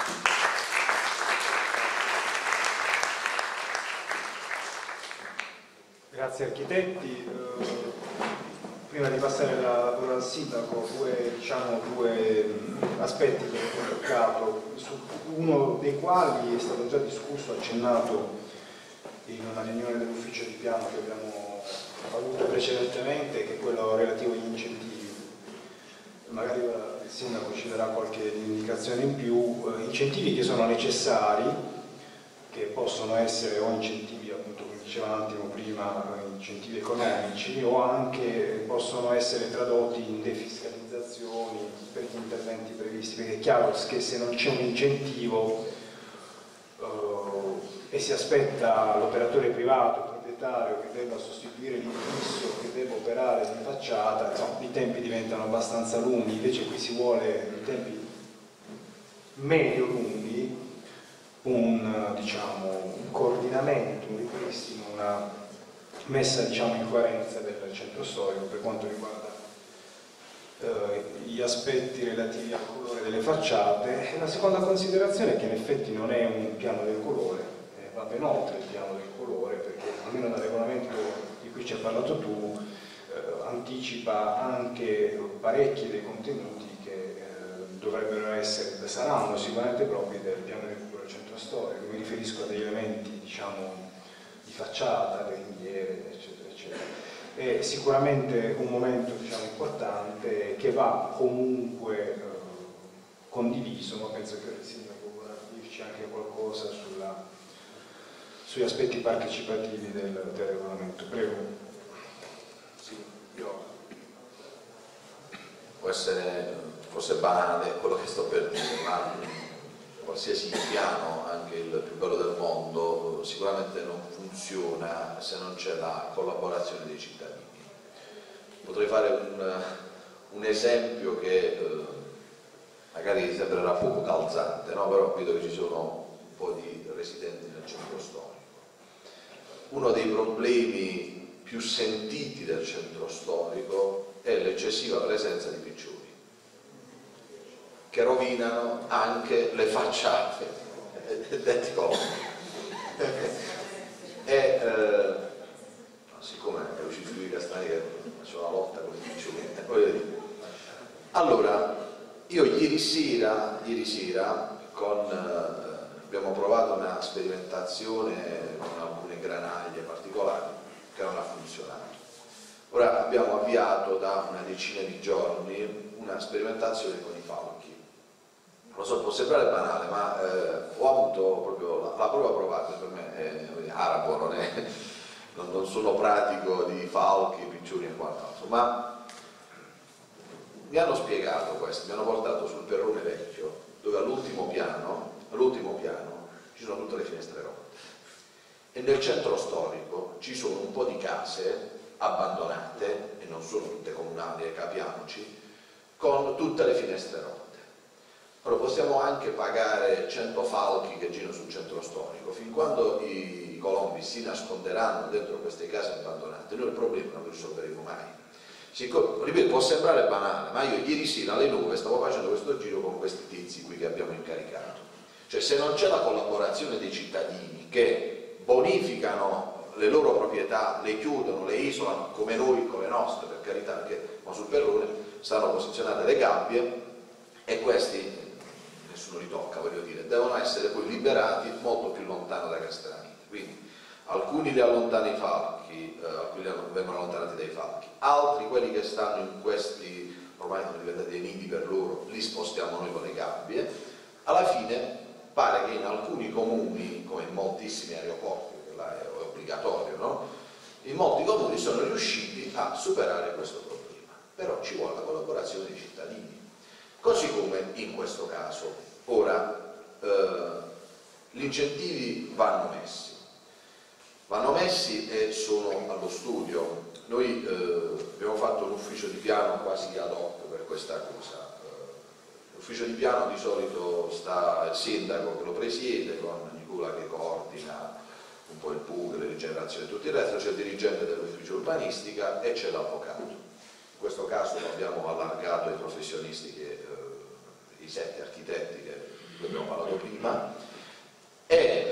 Grazie architetti. Eh, prima di passare la parola al sindaco, due, diciamo, due mh, aspetti che ho toccato, su uno dei quali è stato già discusso, accennato in una riunione dell'ufficio di piano che abbiamo avuto precedentemente, che è quello relativo agli incentivi. Magari il sindaco ci darà qualche indicazione in più. Eh, incentivi che sono necessari, che possono essere o incentivi, appunto come diceva un attimo prima, incentivi economici, o anche possono essere tradotti in defiscalizzazioni per gli interventi previsti, perché è chiaro che se non c'è un incentivo eh, e si aspetta l'operatore privato, proprietario, che debba sostituire l'edificio, che debba operare di facciata, insomma, i tempi diventano abbastanza lunghi. Invece qui si vuole in tempi medio-lunghi un, diciamo, un coordinamento, un ripristino, una messa, diciamo, in coerenza del centro storico per quanto riguarda eh, gli aspetti relativi al colore delle facciate. E la seconda considerazione è che in effetti non è un piano del colore, eh, va ben oltre il piano del colore, perché almeno dal regolamento di cui ci hai parlato tu eh, anticipa anche parecchi dei contenuti che eh, dovrebbero essere, saranno sicuramente propri del piano di recupero del centro storico. Mi riferisco a degli elementi, diciamo, di facciata, le ringhiere, eccetera, eccetera. È sicuramente un momento, diciamo, importante che va comunque eh, condiviso, ma penso che il sindaco vorrà dirci anche qualcosa sulla, sugli aspetti partecipativi del, del regolamento. Prego. Sì, io può essere forse banale quello che sto per dire, ma qualsiasi piano, anche il più bello del mondo, sicuramente non funziona se non c'è la collaborazione dei cittadini. Potrei fare un, un esempio che eh, magari sembrerà poco calzante, no? Però vedo che ci sono un po' di residenti nel centro storico. Uno dei problemi più sentiti del centro storico è l'eccessiva presenza di piccioni. che rovinano anche le facciate detti coloni. E eh, siccome è uscito lui Castagni che faceva una lotta con i picciolini, voglio dire. Allora, io ieri sera, ieri sera con, eh, abbiamo provato una sperimentazione con alcune granaglie particolari che non ha funzionato. Ora abbiamo avviato da una decina di giorni una sperimentazione con i falchi. Lo so, può sembrare banale, ma eh, ho avuto proprio la, la prova provata, per me è arabo, non, è, non, non sono pratico di falchi, piccioni e quant'altro, ma mi hanno spiegato questo, mi hanno portato sul Perrone Vecchio, dove all'ultimo piano, all'ultimo piano ci sono tutte le finestre rotte. E nel centro storico ci sono un po' di case abbandonate, e non sono tutte comunali, eh, capiamoci, con tutte le finestre rotte. Allora possiamo anche pagare cento falchi che girano sul centro storico, fin quando i colombi si nasconderanno dentro queste case abbandonate, noi il problema non lo risolveremo mai. Siccome, ripeto, può sembrare banale, ma io ieri sera alle nove stavo facendo questo giro con questi tizi qui che abbiamo incaricato. Cioè, se non c'è la collaborazione dei cittadini che bonificano le loro proprietà, le chiudono, le isolano, come noi con le nostre, per carità, perché ma sul Perrone stanno posizionate le gabbie e questi nessuno li tocca, voglio dire, devono essere poi liberati molto più lontano da Castellaneta. Quindi alcuni li allontano i falchi, eh, alcuni vengono allontanati dai falchi, altri, quelli che stanno in questi, ormai sono diventati dei nidi per loro, li spostiamo noi con le gabbie. Alla fine pare che in alcuni comuni, come in moltissimi aeroporti, che là è obbligatorio, no? In molti comuni sono riusciti a superare questo problema, però ci vuole la collaborazione dei cittadini. Così come in questo caso. Ora, eh, gli incentivi vanno messi, vanno messi e sono allo studio. Noi eh, abbiamo fatto un ufficio di piano quasi ad hoc per questa cosa. Eh, l'ufficio di piano di solito sta il sindaco che lo presiede, con Nicola che coordina un po' il P U G, le rigenerazioni e tutto il resto, c'è il dirigente dell'ufficio urbanistica e c'è l'avvocato. In questo caso lo abbiamo allargato ai professionisti, che, eh, i sette architetti che abbiamo parlato prima, e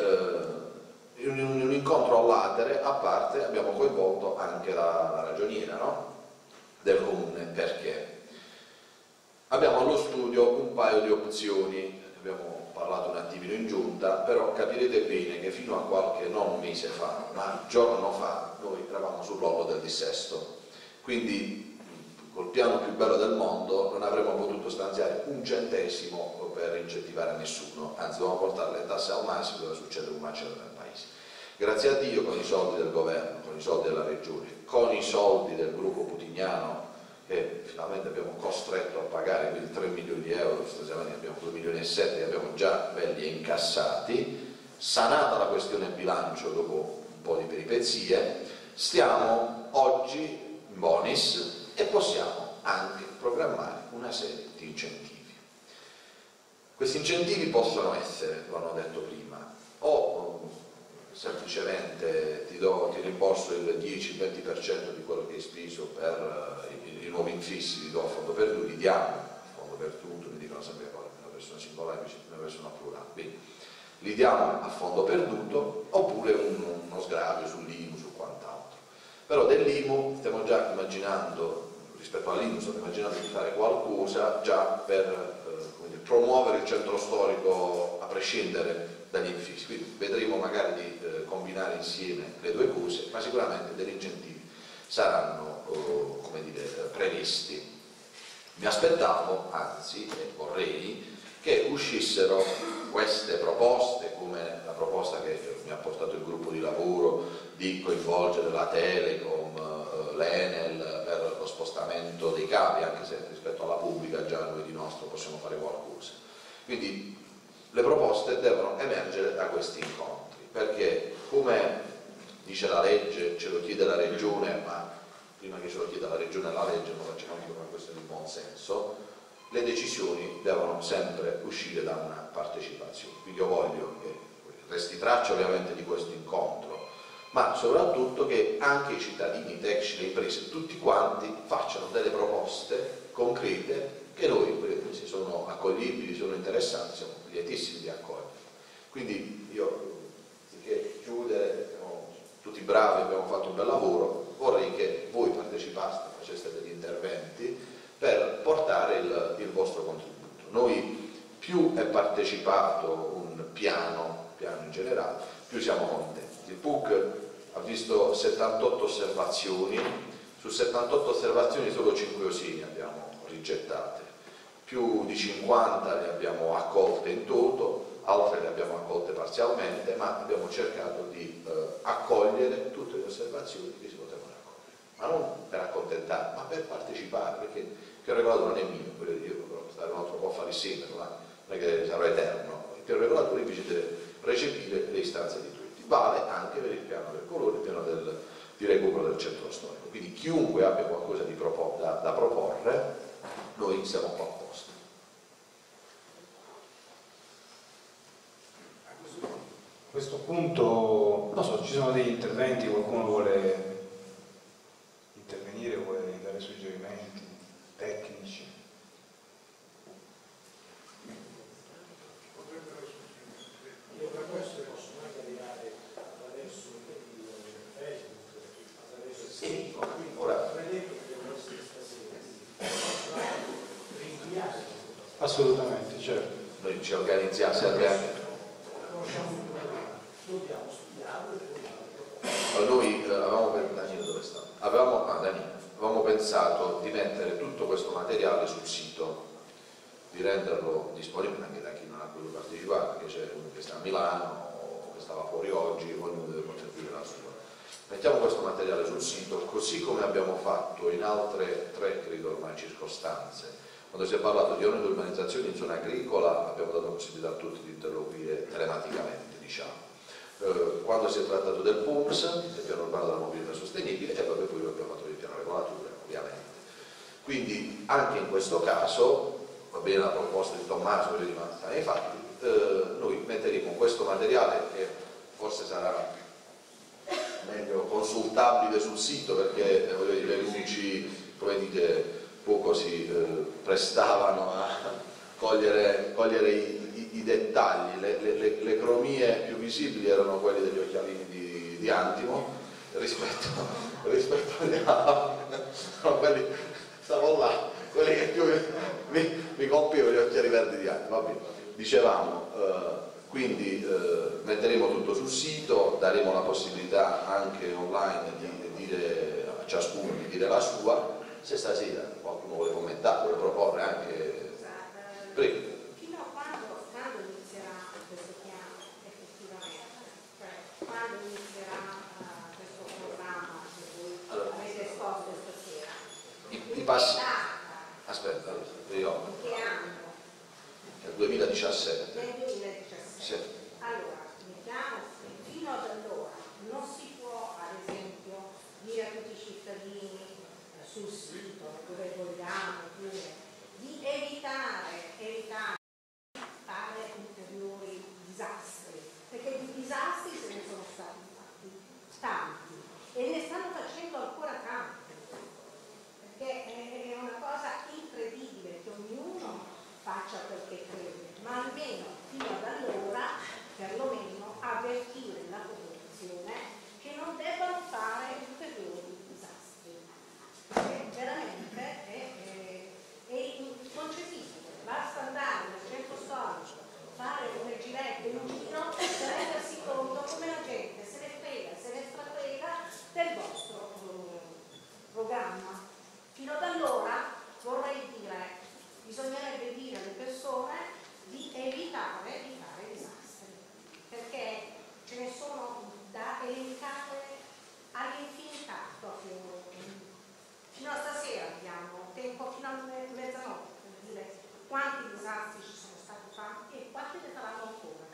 eh, in un, un incontro all'Atere, a parte, abbiamo coinvolto anche la, la ragioniera, no? Del comune. Perché? Abbiamo allo studio un paio di opzioni, abbiamo parlato un attimino in giunta, però capirete bene che fino a qualche, non un mese fa, ma un giorno fa, noi eravamo sull'orlo del dissesto, quindi col piano più bello del mondo non avremmo potuto stanziare un centesimo per incentivare nessuno, anzi dovevamo portare le tasse al massimo, doveva succedere un macello nel paese. Grazie a Dio, con i soldi del governo, con i soldi della regione, con i soldi del gruppo Putignano, che finalmente abbiamo costretto a pagare quindi tre milioni di euro, stasera abbiamo due milioni e sette che abbiamo già belli e incassati, sanata la questione bilancio dopo un po' di peripezie, stiamo oggi in bonis e possiamo anche programmare una serie di incentivi. Questi incentivi possono essere, lo hanno detto prima, o semplicemente ti, do, ti rimborso il dieci venti per cento di quello che hai speso per uh, i, i nuovi infissi, li do a fondo perduto, li diamo a fondo perduto, mi dicono sempre poi una persona singolare, una persona plurale, quindi li diamo a fondo perduto, oppure un, uno sgravio sull'I M U, su quant'altro. Però dell'I M U stiamo già immaginando, rispetto all'I M U stiamo immaginando di fare qualcosa già per eh, come dire, promuovere il centro storico a prescindere dagli infissi, quindi vedremo magari di eh, combinare insieme le due cose, ma sicuramente degli incentivi saranno eh, come dire, previsti. Mi aspettavo, anzi, e vorrei che uscissero queste proposte, come la proposta che mi ha portato il gruppo di lavoro di coinvolgere la Telecom, eh, l'Enel per lo spostamento dei cavi, anche se rispetto alla pubblica già noi di nostro possiamo fare qualcosa. Quindi le proposte devono emergere da questi incontri, perché come dice la legge, ce lo chiede la Regione, ma prima che ce lo chieda la Regione la legge, lo facciamo anche come questione di buon senso, le decisioni devono sempre uscire da una partecipazione. Quindi io voglio che resti traccia ovviamente di questo incontro, ma soprattutto che anche i cittadini, i tecnici, le imprese, tutti quanti facciano delle proposte concrete che noi se sono accoglibili, sono interessanti, siamo lietissimi di accogliere. Quindi io, anziché chiudere, siamo tutti bravi, abbiamo fatto un bel lavoro, vorrei che voi partecipaste, faceste degli interventi per portare il, il vostro contributo. Noi, più è partecipato un piano, piano in generale, più siamo contenti. Il P U C ha visto settantotto osservazioni, su settantotto osservazioni solo cinque osine abbiamo rigettate, più di cinquanta le abbiamo accolte in toto, altre le abbiamo accolte parzialmente, ma abbiamo cercato di eh, accogliere tutte le osservazioni che si potevano accogliere, ma non per accontentare, ma per partecipare, perché il regolatore non è mio, io potrò stare un altro po' a fare insieme, ma non è che sarò eterno. Il regolatore invece deve recepire le istanze di tutti. Vale anche per il piano del colore, il piano del, di recupero del centro storico. Quindi chiunque abbia qualcosa di propo, da, da proporre, noi siamo qua apposta. A questo punto, non so, ci sono degli interventi, qualcuno vuole intervenire, vuole dare suggerimenti tecnici? Le proposte possono anche arrivare attraverso Facebook, attraverso il sito, quindi Ora, non è detto che devono essere stasera, rinviare. Assolutamente, certo. noi ci organizziamo, serve anche. Dobbiamo studiarlo e Allora, noi eh, avevamo, Danilo, dove sta? Avevamo, ah, Danilo, avevamo pensato di mettere tutto questo materiale sul sito, di renderlo disponibile anche da chi non ha potuto partecipare, perché c'è uno che sta a Milano o che stava fuori oggi, ognuno deve poter dire la sua. Mettiamo questo materiale sul sito, così come abbiamo fatto in altre tre, credo ormai, circostanze. Quando si è parlato di oneri di urbanizzazione in zona agricola abbiamo dato la possibilità a tutti di interloquire telematicamente, diciamo. Eh, quando si è trattato del P U M S, del piano urbano della mobilità sostenibile, e poi poi abbiamo fatto il piano regolatura, ovviamente. Quindi anche in questo caso, va bene la proposta di Tommaso, ma infatti eh, noi metteremo questo materiale che forse sarà meglio consultabile sul sito, perché eh, le luci, come dite, poco si eh, prestavano a cogliere, cogliere i, i, i dettagli, le, le, le cromie più visibili erano quelle degli occhialini di, di Antimo rispetto, rispetto agli altri, no, quelli, stavo là, quelli che più mi, mi compivano gli occhiali verdi di Antimo. Vabbè, dicevamo, eh, quindi eh, metteremo tutto sul sito, daremo la possibilità anche online di dire a ciascuno di dire la sua. Se stasera qualcuno vuole commentare, vuole proporre anche... Prego. Fino a quando, quando inizierà questo piano effettivamente? Cioè, quando inizierà uh, questo programma che voi Allora, avete esposto stasera? I, i passi... Data? Aspetta, io... In che anno? Nel duemiladiciassette. Nel duemiladiciassette. Sì. Allora, mettiamo fino ad allora non si può, ad esempio, dire a tutti i cittadini sul sito dove vogliamo dire, di evitare, evitare di fare ulteriori disastri, perché di disastri se ne sono stati fatti tanti e ne stanno facendo ancora tanti, perché è una cosa incredibile che ognuno faccia perché crede, ma almeno fino ad allora perlomeno avvertire la popolazione che non debbano fare ulteriori disastri. Perché veramente è, è, è inconcepibile, basta andare nel centro storico, fare come girette in un giro per rendersi conto come la gente se ne frega, se ne strafrega del vostro eh, programma. Fino ad allora vorrei dire, bisognerebbe dire alle persone di evitare di fare disastri, perché ce ne sono da elencare all'infinità proprio. Fino a stasera abbiamo tempo, fino a mezzanotte, per dire quanti disastri ci sono stati fatti e quanti ne faranno ancora.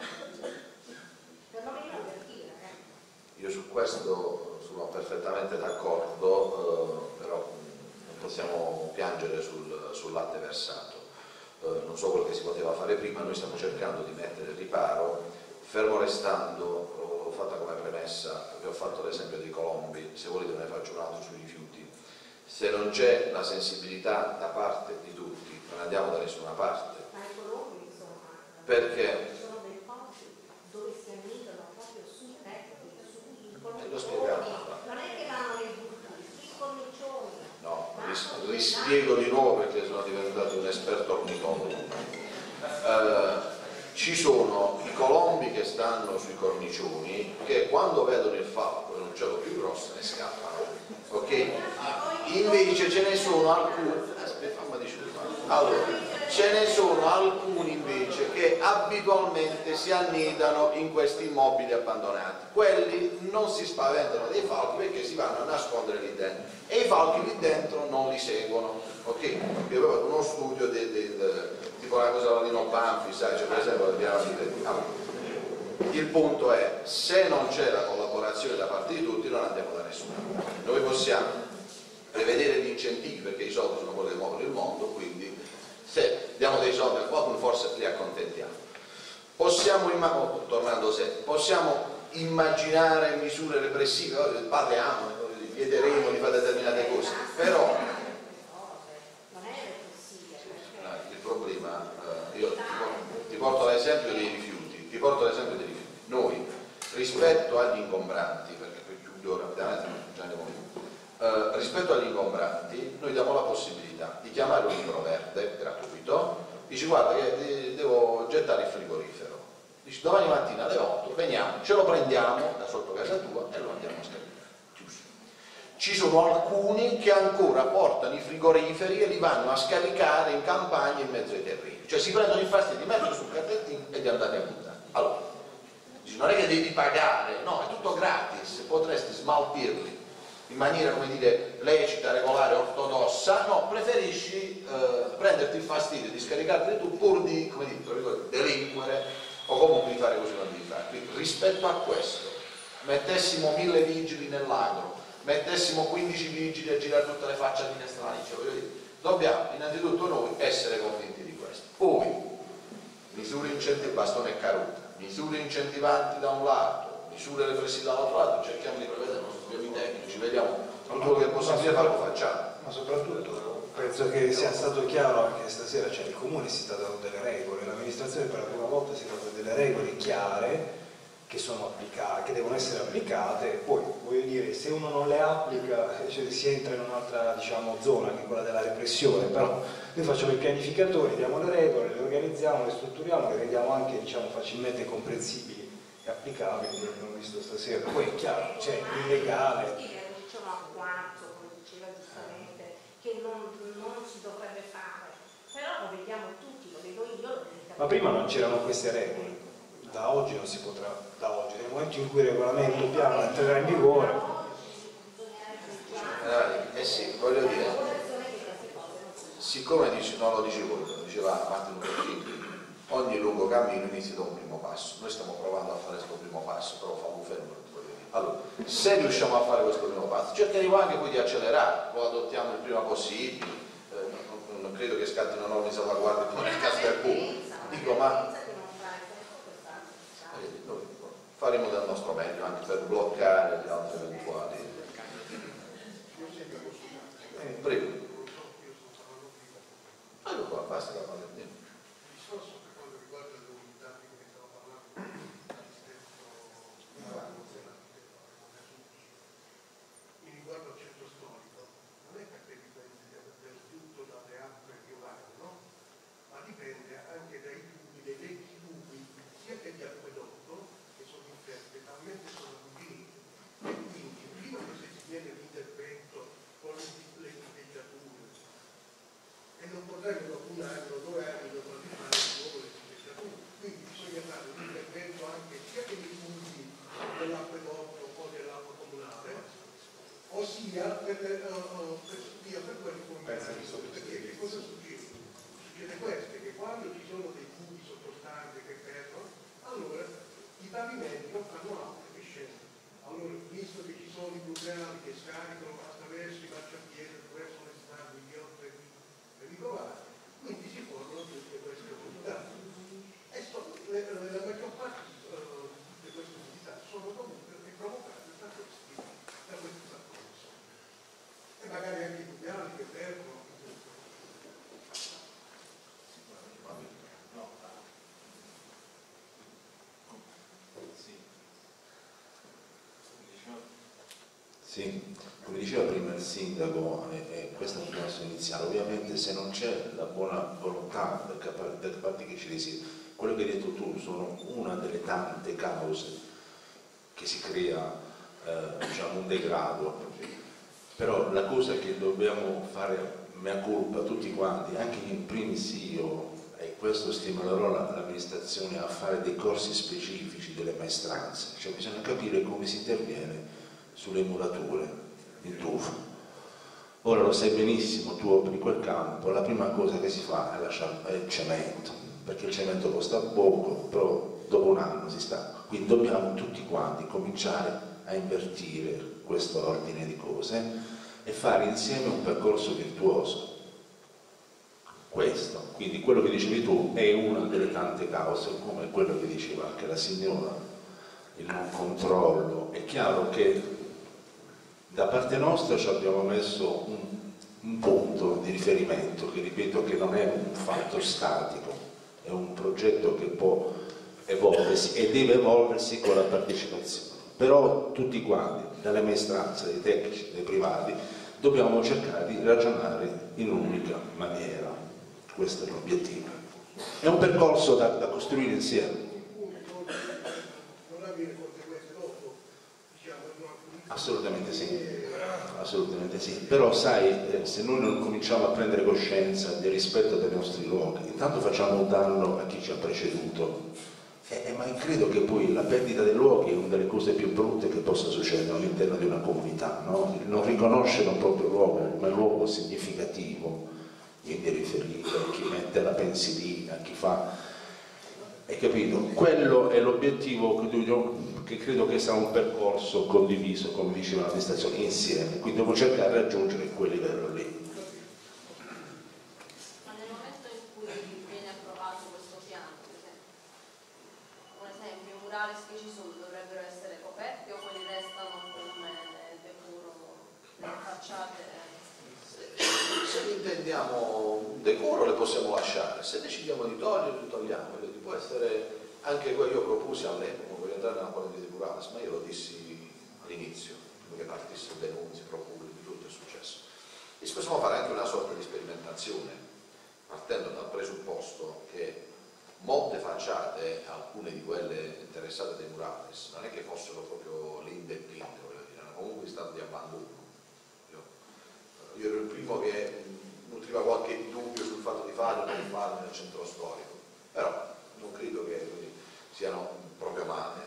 Perlomeno avvertire. Eh. Io su questo sono perfettamente d'accordo, eh, però non possiamo piangere sul, sul latte versato. Eh, non so quello che si poteva fare prima, noi stiamo cercando di mettere riparo, fermo restando, l'ho fatta come premessa, vi ho fatto l'esempio dei colombi, se volete ne faccio un altro sui rifiuti. Se non c'è la sensibilità da parte di tutti non andiamo da nessuna parte. Ma i colombi insomma, Perché? sono dei posti dove si annidano proprio sui tetti, sui Eh, l'ho spiegato. cornicioni, non è che vanno nei buchi, sui cornicioni. No, ris rispiego di nuovo perché sono diventato un esperto ornitologo. Eh, ci sono i colombi che stanno sui cornicioni che quando vedono il falco in un cielo più grosso ne scappano, ok? Invece ce ne sono alcuni, aspetta, fammi dire, allora, ce ne sono alcuni invece che abitualmente si annidano in questi immobili abbandonati. Quelli non si spaventano dei falchi perché si vanno a nascondere lì dentro e i falchi lì dentro non li seguono, ok? Io avevo uno studio di, di, di, tipo una cosa da Lino Banfi, sai, cioè per esempio allora, il punto è, se non c'è la collaborazione da parte di tutti non andiamo da nessuna parte. Noi possiamo prevedere gli incentivi perché i soldi sono quelli che muovono il mondo, quindi se diamo dei soldi a qualcuno forse li accontentiamo. Possiamo, oh, tornando se, possiamo immaginare misure repressive, parliamo, chiederemo di fare determinate cose, però il problema, eh, io ti porto, ti porto l'esempio dei rifiuti, ti porto l'esempio dei rifiuti. Noi rispetto agli ingombranti, perché poi chiudo rapidamente, già ne voglio. Uh, rispetto agli ingombranti noi diamo la possibilità di chiamare un libro verde gratuito, dici guarda che devo gettare il frigorifero, dici domani mattina alle otto veniamo, ce lo prendiamo da sotto casa tua e lo andiamo a scaricare, chiuso. Ci sono alcuni che ancora portano i frigoriferi e li vanno a scaricare in campagna in mezzo ai terreni, cioè si prendono i fasti di mezzo sul carrettino e li andate a buttare. Allora, dici, non è che devi pagare, no, è tutto gratis, potresti smaltirli in maniera, come dire, lecita, regolare, ortodossa, no, preferisci eh, prenderti il fastidio di scaricarli tu pur di, come dire, delinquere o comunque di fare così non devi fare. Quindi rispetto a questo, mettessimo mille vigili nell'agro, mettessimo quindici vigili a girare tutte le facciatine strane, cioè, voglio dire, dobbiamo innanzitutto noi essere convinti di questo. Poi, misure incentivanti, bastone e caruta, misure incentivanti da un lato, misure repressive dall'altro lato, cerchiamo di prevedere i nostri problemi tecnici, vediamo tutto quello che è possibile farlo facciamo. Ma soprattutto penso che sia stato chiaro anche stasera, cioè il comune si sta dando delle regole, l'amministrazione per la prima volta si sta dando delle regole chiare che sono applicate, che devono essere applicate, poi voglio dire, se uno non le applica cioè, si entra in un'altra diciamo, zona che è quella della repressione, però noi facciamo i pianificatori, diamo le regole, le organizziamo, le strutturiamo, le rendiamo anche diciamo, facilmente comprensibili e applicabili, come abbiamo visto stasera. Poi è chiaro, cioè illegale. Diciamo a quattro, come diceva giustamente, che non, non si dovrebbe fare, però lo vediamo tutti, lo vedo io, lo vedo. Ma prima non c'erano queste regole, da oggi non si potrà, da oggi, nel momento in cui il regolamento piano entrerà in vigore. Eh, eh sì, voglio dire, siccome dice, non lo dicevo, lo diceva Martin Luther King, ogni lungo cammino inizia da un primo passo. Noi stiamo provando a fare questo primo passo, però fallo fermo. Allora, se riusciamo a fare questo primo passo, cercheremo anche poi di accelerare, lo adottiamo il prima possibile, eh, non, non credo che scattino norme di salvaguardia come nel caso del buco. Dico, ma eh, noi faremo del nostro meglio anche per bloccare gli altri eventuali. Eh, prego. Allora qua, basta la parola. Sì, come diceva prima il sindaco, e, e questo è un passo iniziale, ovviamente se non c'è la buona volontà da parte che ci risiede, quello che hai detto tu sono una delle tante cause che si crea eh, diciamo un degrado, però la cosa che dobbiamo fare mea culpa tutti quanti, anche in primis io, e questo stimolerò l'amministrazione a fare dei corsi specifici delle maestranze, cioè bisogna capire come si interviene sulle murature in tufo. Ora lo sai benissimo, tu operi quel campo, la prima cosa che si fa è, lasciare, è il cemento, perché il cemento costa poco, però dopo un anno si sta. Quindi dobbiamo tutti quanti cominciare a invertire questo ordine di cose e fare insieme un percorso virtuoso. Questo, quindi quello che dicevi tu è una delle tante cause, come quello che diceva anche la signora, il non controllo. È chiaro che da parte nostra ci abbiamo messo un, un punto di riferimento, che ripeto che non è un fatto statico, è un progetto che può evolversi e deve evolversi con la partecipazione. Però tutti quanti, dalle maestranze, dai tecnici, dai privati, dobbiamo cercare di ragionare in un'unica maniera. Questo è l'obiettivo. È un percorso da, da costruire insieme. Assolutamente sì, assolutamente sì. Però sai, eh, se noi non cominciamo a prendere coscienza del rispetto dei nostri luoghi, intanto facciamo un danno a chi ci ha preceduto. Eh, ma credo che poi la perdita dei luoghi è una delle cose più brutte che possa succedere all'interno di una comunità, no? Non riconoscere un proprio luogo come luogo significativo, quindi riferito a chi mette la pensilina, a chi fa, hai capito? Quello è l'obiettivo che credo che sia un percorso condiviso, come diceva l'amministrazione, insieme, quindi dobbiamo cercare di raggiungere quel livello lì. Che ci sono dovrebbero essere coperti o quelli restano come decoro, le facciate? Se intendiamo decoro le possiamo lasciare, se decidiamo di toglierli, togliamo. Può essere anche quello, io proposi all'epoca, voglio entrare nella politica di Murales, ma io lo dissi all'inizio, che partissero denunzie, procure, tutto è successo. E possiamo fare anche una sorta di sperimentazione, partendo dal presupposto che molte facciate, alcune di quelle interessate dai Murales, non è che fossero proprio linde e pinte, voglio dire, erano comunque in stato di abbandono. Io, io ero il primo che nutriva qualche dubbio sul fatto di farlo o non farlo nel centro storico, però non credo che quindi, siano proprio male.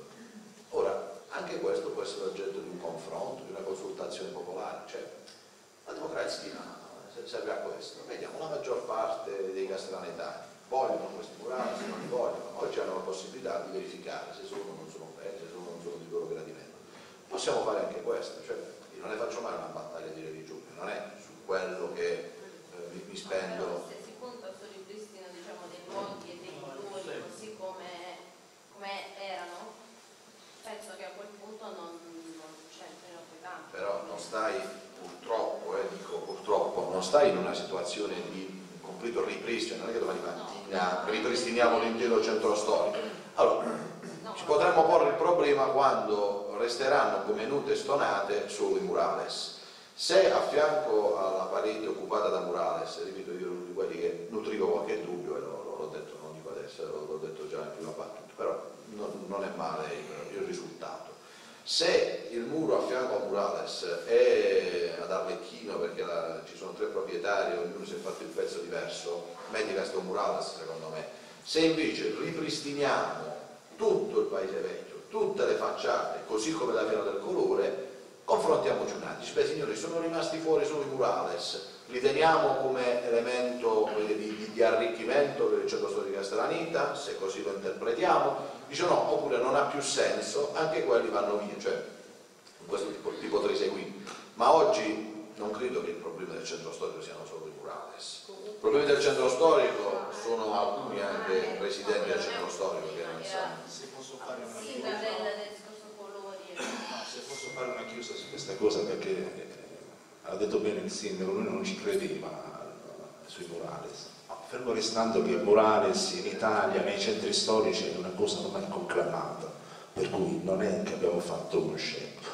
Ora, anche questo può essere oggetto di un confronto, di una consultazione popolare, cioè la democrazia serve a questo. Vediamo, la maggior parte dei castellanetani vogliono questi murales, non li vogliono, oggi hanno la possibilità di verificare se sono o non sono belli, se sono o non sono di loro gradimento. Possiamo fare anche questo, cioè io non ne faccio mai una battaglia di religione, non è su quello che eh, mi, mi spendo. No, se si punta sul ripristino, diciamo, dei luoghi e dei colori così come, come erano, penso che a quel punto non, non c'entrino più tanto. Però non stai, purtroppo, eh, dico purtroppo, non stai in una situazione di completo ripristino, non è che domani mattina ripristiniamo l'intero centro storico. Allora, ci potremmo porre il problema quando resteranno come nute stonate solo i murales. Se a fianco alla parete occupata da murales, ripeto, io ero uno di quelli che nutrivo qualche dubbio, e l'ho detto, non dico adesso, l'ho detto già in prima battuta, però non, non è male il, il risultato. Se il muro a fianco a Murales è ad Arlecchino, perché la, ci sono tre proprietari, ognuno si è fatto il pezzo diverso, meglio questo Murales secondo me. Se invece ripristiniamo tutto il Paese Vecchio, tutte le facciate, così come la Fiera del Colore, confrontiamoci un attimo. Beh signori, sono rimasti fuori solo i Murales, li teniamo come elemento di, di, di arricchimento per il centro storico di Castellaneta, se così lo interpretiamo. Dice no, oppure non ha più senso, anche quelli vanno via, cioè in questo ti, ti potrei seguire. Ma oggi non credo che il problema del centro storico siano solo i Murales. I problemi del centro storico sono alcuni anche residenti del centro storico che non sanno. Se posso fare una Sì, chiusa, del discorso colori. no, se posso fare una chiusa su questa cosa, perché eh, ha detto bene il sindaco, lui non ci credeva eh, sui Murales. Fermo restando che Murales in Italia, nei centri storici, è una cosa ormai conclamata, per cui non è che abbiamo fatto uno scempio.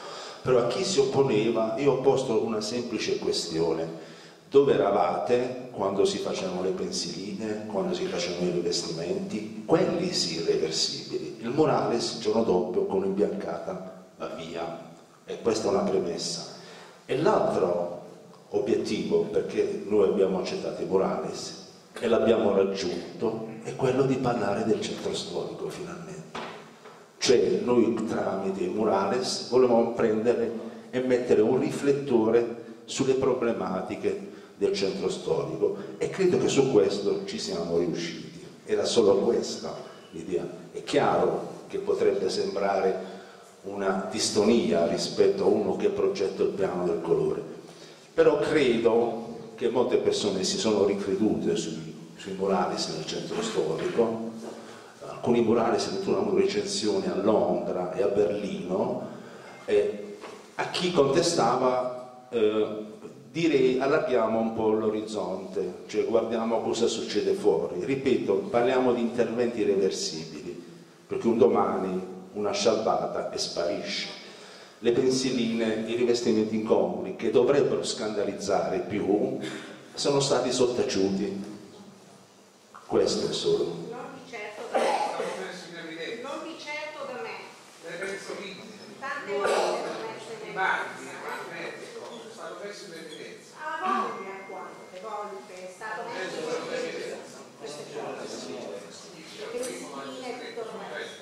Però a chi si opponeva io ho posto una semplice questione: dove eravate quando si facevano le pensiline, quando si facevano i rivestimenti? Quelli sì reversibili. Il Murales il giorno dopo con imbiancata va via, e questa è una premessa. E l'altro obiettivo, perché noi abbiamo accettato i Murales e l'abbiamo raggiunto, è quello di parlare del centro storico finalmente. Cioè noi tramite i Murales volevamo prendere e mettere un riflettore sulle problematiche del centro storico, e credo che su questo ci siamo riusciti. Era solo questa l'idea. È chiaro che potrebbe sembrare una distonia rispetto a uno che progetta il piano del colore, però credo che molte persone si sono ricredute sui, sui Murales nel centro storico. Alcuni Murales addirittura recensioni a Londra e a Berlino, e a chi contestava eh, direi allarghiamo un po' l'orizzonte, cioè guardiamo cosa succede fuori. Ripeto, parliamo di interventi reversibili, perché un domani una scialbata e sparisce. Le pensiline, i rivestimenti incongrui che dovrebbero scandalizzare più sono stati sottaciuti. Questo è solo. Non di certo da me. Non di certo da me. Tante volte sono messe in evidenza. Stato messo in evidenza. A volte, quante volte è stato messo in evidenza queste cose. Le pensiline e tutto il resto.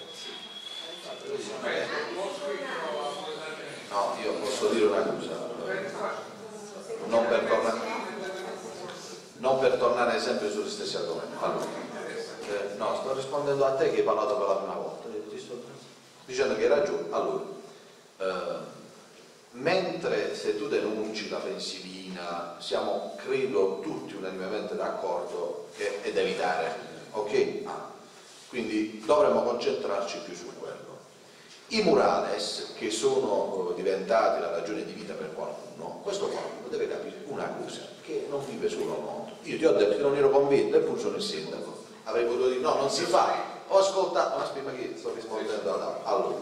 No, io posso dire una cosa, non per tornare, non per tornare sempre sugli stessi argomenti. Allora, eh, no, sto rispondendo a te che hai parlato per la prima volta, ti sto dicendo che hai ragione. Allora, eh, mentre se tu denunci la pensilina, siamo credo tutti unanimemente d'accordo che è da evitare, ok? Ah, quindi dovremmo concentrarci più su quello. I Murales, che sono diventati la ragione di vita per qualcuno, questo qualcuno deve capire una cosa, che non vive solo al mondo. Io ti ho detto che non ero convinto, eppure sono il sindaco. Avrei potuto dire no, non si fa. Ho ascoltato, ma aspetta che sto rispondendo alla... Allora,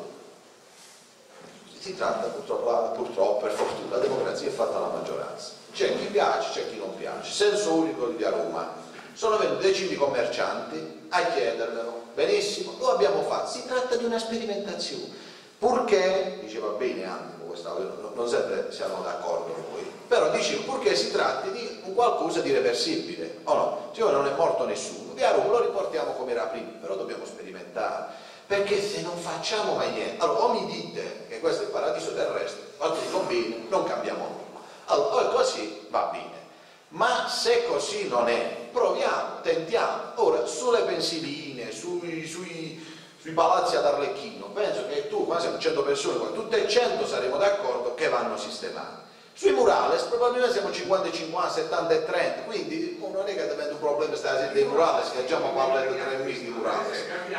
si tratta purtroppo, purtroppo, per fortuna, la democrazia è fatta alla maggioranza. C'è chi piace, c'è chi non piace. Senso unico di via Roma. Sono venuti decine di commercianti a chiedermelo. Benissimo, lo abbiamo fatto. Si tratta di una sperimentazione. Purché, diceva bene Andimo, non sempre siamo d'accordo noi, però dicevo purché si tratti di un qualcosa di reversibile. O no? Cioè non è morto nessuno. Via Roma lo riportiamo come era prima, però dobbiamo sperimentare. Perché se non facciamo mai niente, allora o mi dite che questo è il paradiso terrestre, o dico bene, non cambiamo nulla. Allora, o così va bene. Ma se così non è, proviamo, tentiamo. Ora, sulle pensiline, sui, sui, sui palazzi ad Arlecchino, penso che tu, qua siamo cento persone, qua, tutte e cento saremo d'accordo che vanno sistemati. Sui Murales probabilmente siamo cinquanta e cinquanta, settanta e trenta, quindi non è che diventa un problema stasera dei Murales, che già abbiamo parlato di tre mesi di Murales.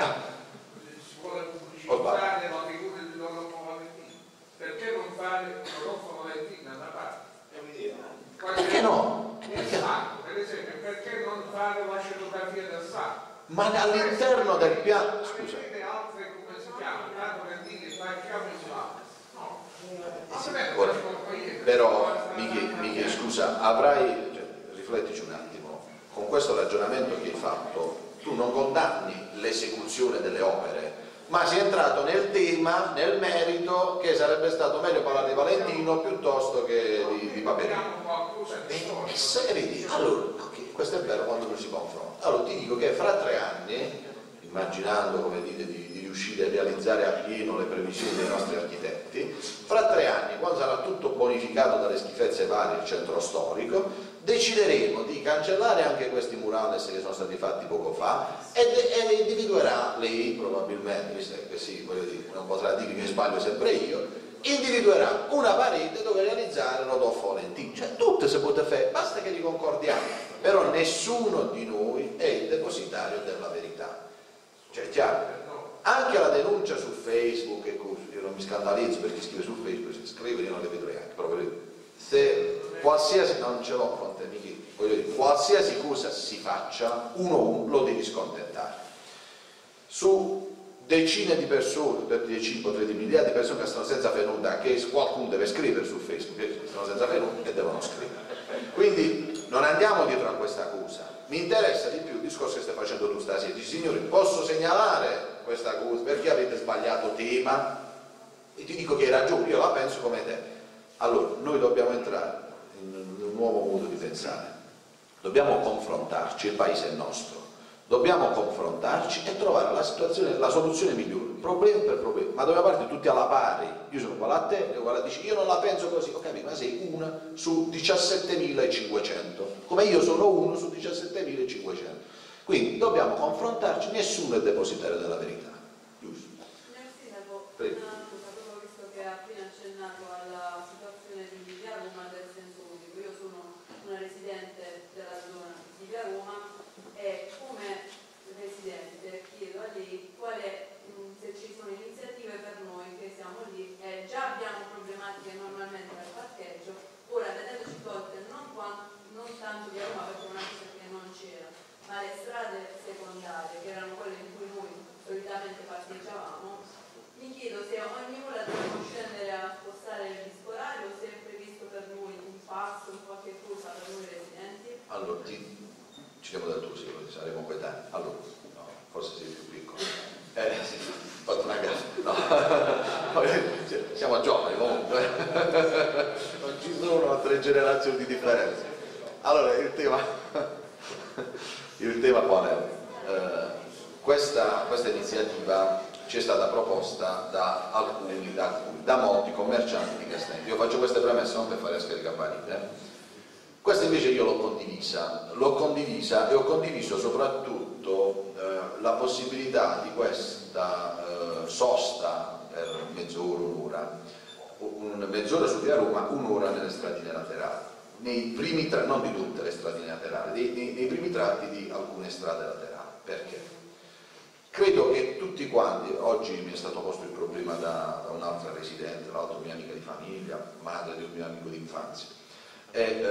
Si vuole pubblicizzare la figura di Rodolfo Valentino. Perché non fare Rodolfo Valentino da parte? Perché no? Perché? Per esempio, perché non fare la scenografia del sacco? Ma all'interno del piano... Scusa. Altre come si chiama? Tanto per dire che facciamo il sacco. No. Ora, però, Michi, Michi, scusa, avrai... Cioè, riflettici un attimo. Con questo ragionamento che hai fatto, tu non condanni l'esecuzione delle opere, ma sei entrato nel tema, nel merito, che sarebbe stato meglio parlare di Valentino piuttosto che di, di Paperino. E se vedi, allora, okay, questo è vero quando non si confronta. Allora ti dico che fra tre anni, immaginando come dite di, di riuscire a realizzare a pieno le previsioni dei nostri architetti, fra tre anni, quando sarà tutto bonificato dalle schifezze varie il centro storico, decideremo di cancellare anche questi Murales che sono stati fatti poco fa ed, e individuerà lei probabilmente, visto che sì, voglio dire, non potrà dire che sbaglio sempre io, individuerà una parete dove realizzare Rodolfo Valentino. Cioè tutte si può fare, basta che li concordiamo, però nessuno di noi è il depositario della verità. Cioè chiaro, anche la denuncia su Facebook, e io non mi scandalizzo perché scrive su Facebook, se scrive io non le vedo neanche, proprio se qualsiasi, non ce l'ho fronte amici, voglio dire, qualsiasi cosa si faccia, uno uno lo devi scontentare. Su decine di persone, per decine, potrei dire migliaia di persone che stanno senza fenuta, che qualcuno deve scrivere su Facebook, che stanno senza fenuta e devono scrivere. Quindi non andiamo dietro a questa cosa. Mi interessa di più il discorso che stai facendo tu stasera. Dici, signori, posso segnalare questa cosa? Perché avete sbagliato tema? E ti dico che hai ragione, io la penso come te. Allora, noi dobbiamo entrare in un nuovo modo di pensare. Dobbiamo confrontarci, il paese è nostro. Dobbiamo confrontarci e trovare la situazione, la soluzione migliore, problema per problema, ma dobbiamo partire tutti alla pari. Io sono uguale a te, uguale a dici, io non la penso così, ho capito, ma sei una su diciassettemilacinquecento, come io sono uno su diciassettemilacinquecento. Quindi dobbiamo confrontarci, nessuno è depositario della verità. Giusto? Signor Sindaco, Prego. una cosa, proprio visto che ha appena accennato alla situazione di Via Roma del senso unico, io sono una residente della zona di Via Roma e come residente chiedo a lei quale, se ci sono iniziative per noi che siamo lì e già abbiamo problematiche normalmente nel parcheggio, ora vedendoci tolte non, qua, non tanto Via Roma perché una cosa che non c'era, ma le strade secondarie che erano quelle in cui noi solitamente parcheggiavamo, mi chiedo se ogni ora dobbiamo scendere a spostare il disco orario o se è previsto per noi un passo, un qualche cosa per noi residenti. Allora, ti, ci diamo da tu, sì, saremo coetanei. Allora, no, forse sei più piccolo. Eh, sì, ho fatto una gara. No, siamo giovani comunque. Non ci sono tre generazioni di differenza. Allora, il tema, il tema qual è? Eh, questa, questa iniziativa ci è stata proposta da alcuni, da, alcuni, da molti commercianti di Castello. Io faccio queste premesse non per fare scaricabarile. Questa invece io l'ho condivisa, l'ho condivisa e ho condiviso soprattutto eh, la possibilità di questa eh, sosta per mezz'ora, un'ora, un, mezz'ora su Via Roma, un'ora nelle stradine laterali, nei primi tra, non di tutte le stradine laterali, nei, nei, nei primi tratti di alcune strade laterali. Perché? Credo che tutti quanti, oggi mi è stato posto il problema da, da un'altra residente, l'altra mia amica di famiglia, madre di un mio amico di infanzia. E, eh,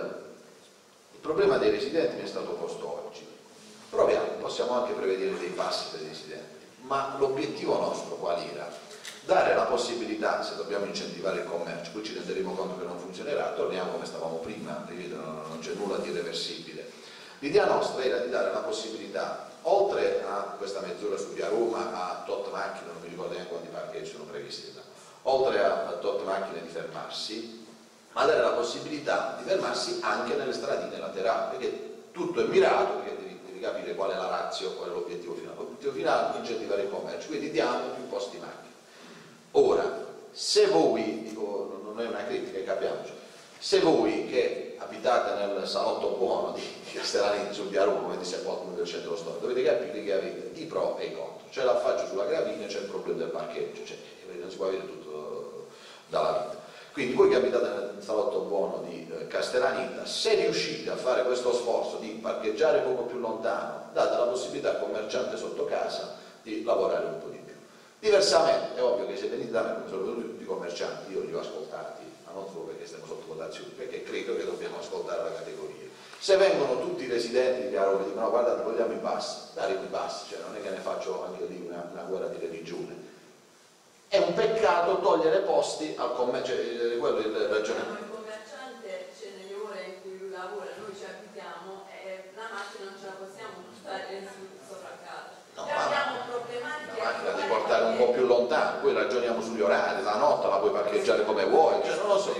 il problema dei residenti mi è stato posto oggi. Proviamo, possiamo anche prevedere dei passi per i residenti, ma l'obiettivo nostro qual era? Dare la possibilità, se dobbiamo incentivare il commercio, poi ci renderemo conto che non funzionerà, torniamo come stavamo prima, non c'è nulla di irreversibile. L'idea nostra era di dare la possibilità, oltre a questa mezz'ora su Via Roma, a tot macchine, non mi ricordo neanche quanti parcheggi sono previsti, oltre a, a tot macchine di fermarsi, ma dare la possibilità di fermarsi anche nelle stradine laterali, perché tutto è mirato, perché devi, devi capire qual è la ratio, qual è l'obiettivo finale. L'obiettivo finale è incentivare il commercio, quindi diamo più posti in macchina. Ora, se voi, dico, non è una critica, capiamoci, se voi che abitate nel salotto buono di Castellaneti su Via Roma, come dice qualcuno del centro storico, dovete capire che avete i pro e i contro. C'è l'affaggio sulla Gravina, c'è il problema del parcheggio, cioè, non si può avere tutto dalla vita. Quindi voi che abitate nel salotto buono di eh, Castellaneta, se riuscite a fare questo sforzo di parcheggiare poco più lontano, date la possibilità al commerciante sotto casa di lavorare un po' di più. Diversamente, è ovvio che se venite da me, come sono venuti tutti i commercianti, io li ho ascoltati, ma non solo perché stiamo sotto votazioni, perché credo che dobbiamo ascoltare la categoria. Se vengono tutti i residenti di Via Roma e dicono no, guardate, vogliamo i passi, dare i passi, cioè non è che ne faccio anche lì una, una guerra di religione. È un peccato togliere posti al commercio, cioè, quello è il ragionamento. Il commerciante c'è nelle ore in cui lui lavora, noi ci abitiamo e la macchina non ce la possiamo portare sopra casa. No, cioè, abbiamo problematiche. La macchina devi portare un po' più lontano, poi ragioniamo sugli orari, la notte la puoi parcheggiare come vuoi, cioè non lo so.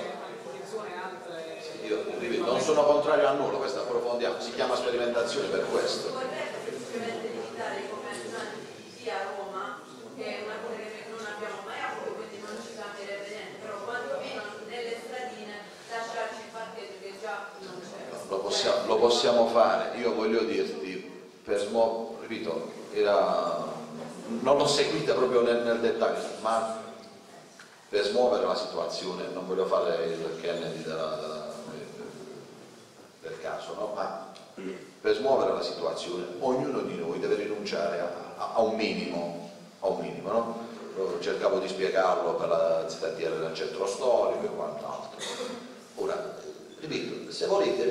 Io ripeto, non sono contrario a nulla, questo approfondiamo, si chiama sperimentazione per questo. Vorrei semplicemente limitare i commercianti di Via Roma, che è una cosa che non abbiamo mai avuto, quindi non ci cambierebbe niente, però quantomeno nelle stradine lasciarci il parcheggio che già non c'è. Lo possiamo, lo possiamo fare, io voglio dirti, per smuovere, ripeto, era, non l'ho seguita proprio nel, nel dettaglio, ma per smuovere la situazione, non voglio fare il Kennedy della, della, del caso, no? Ma per smuovere la situazione ognuno di noi deve rinunciare a, a, a un minimo, a un minimo, no? Cercavo di spiegarlo per la Z T L del centro storico e quant'altro. Ora, ripeto, se volete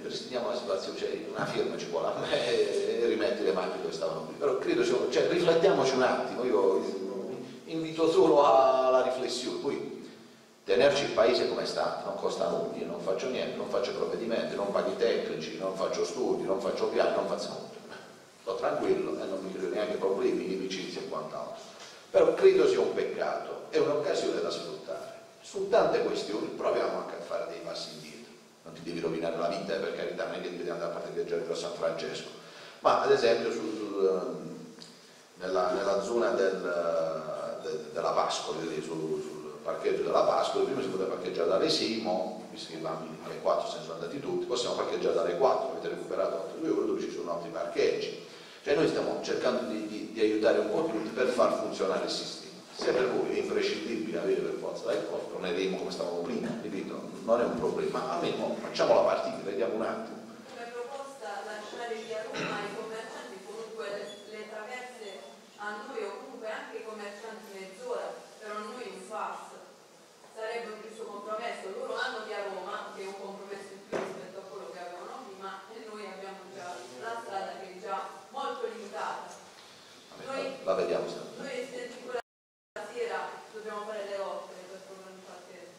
ristiniamo la situazione, cioè una firma ci vuole a me e rimetti le macchine dove stavano qui, però credo, cioè, riflettiamoci un attimo, io invito solo alla riflessione, poi tenerci il paese come sta, non costa nulla, io non faccio niente, non faccio provvedimenti, non pago i tecnici, non faccio studi, non faccio piani, non faccio nulla, sto tranquillo e non mi creo neanche problemi, inimicizie e quant'altro, però credo sia un peccato, è un'occasione da sfruttare, su tante questioni proviamo anche a fare dei passi indietro. Non ti devi rovinare la vita, per carità, non è che devi andare a parteggiare per San Francesco, ma ad esempio sul, sul, nella, nella zona del, de, della Pascoli, lì, sul, sul parcheggio della Pascoli, prima si poteva parcheggiare dalle sei, mo, visto che i bambini alle quattro se ne sono andati tutti, possiamo parcheggiare dalle quattro, avete recuperato altri due ore dove ci sono altri parcheggi. Cioè noi stiamo cercando di, di, di aiutare un po' tutti per far funzionare il sistema. Se per voi è imprescindibile avere per forza dal costo, ne vedremo come stavamo prima, ripeto, non è un problema, ma almeno facciamo la partita, vediamo un attimo. Come proposta lasciare via Roma ai commercianti comunque le, le traverse a noi o comunque anche i commercianti mezz'ora, però noi un pass sarebbe un giusto compromesso, loro hanno via Roma che è un compromesso in più rispetto a quello che avevano prima e noi abbiamo già la strada che è già molto limitata. Noi, la vediamo sempre. Noi residenti quella sera dobbiamo fare le opere per poter parcheggi.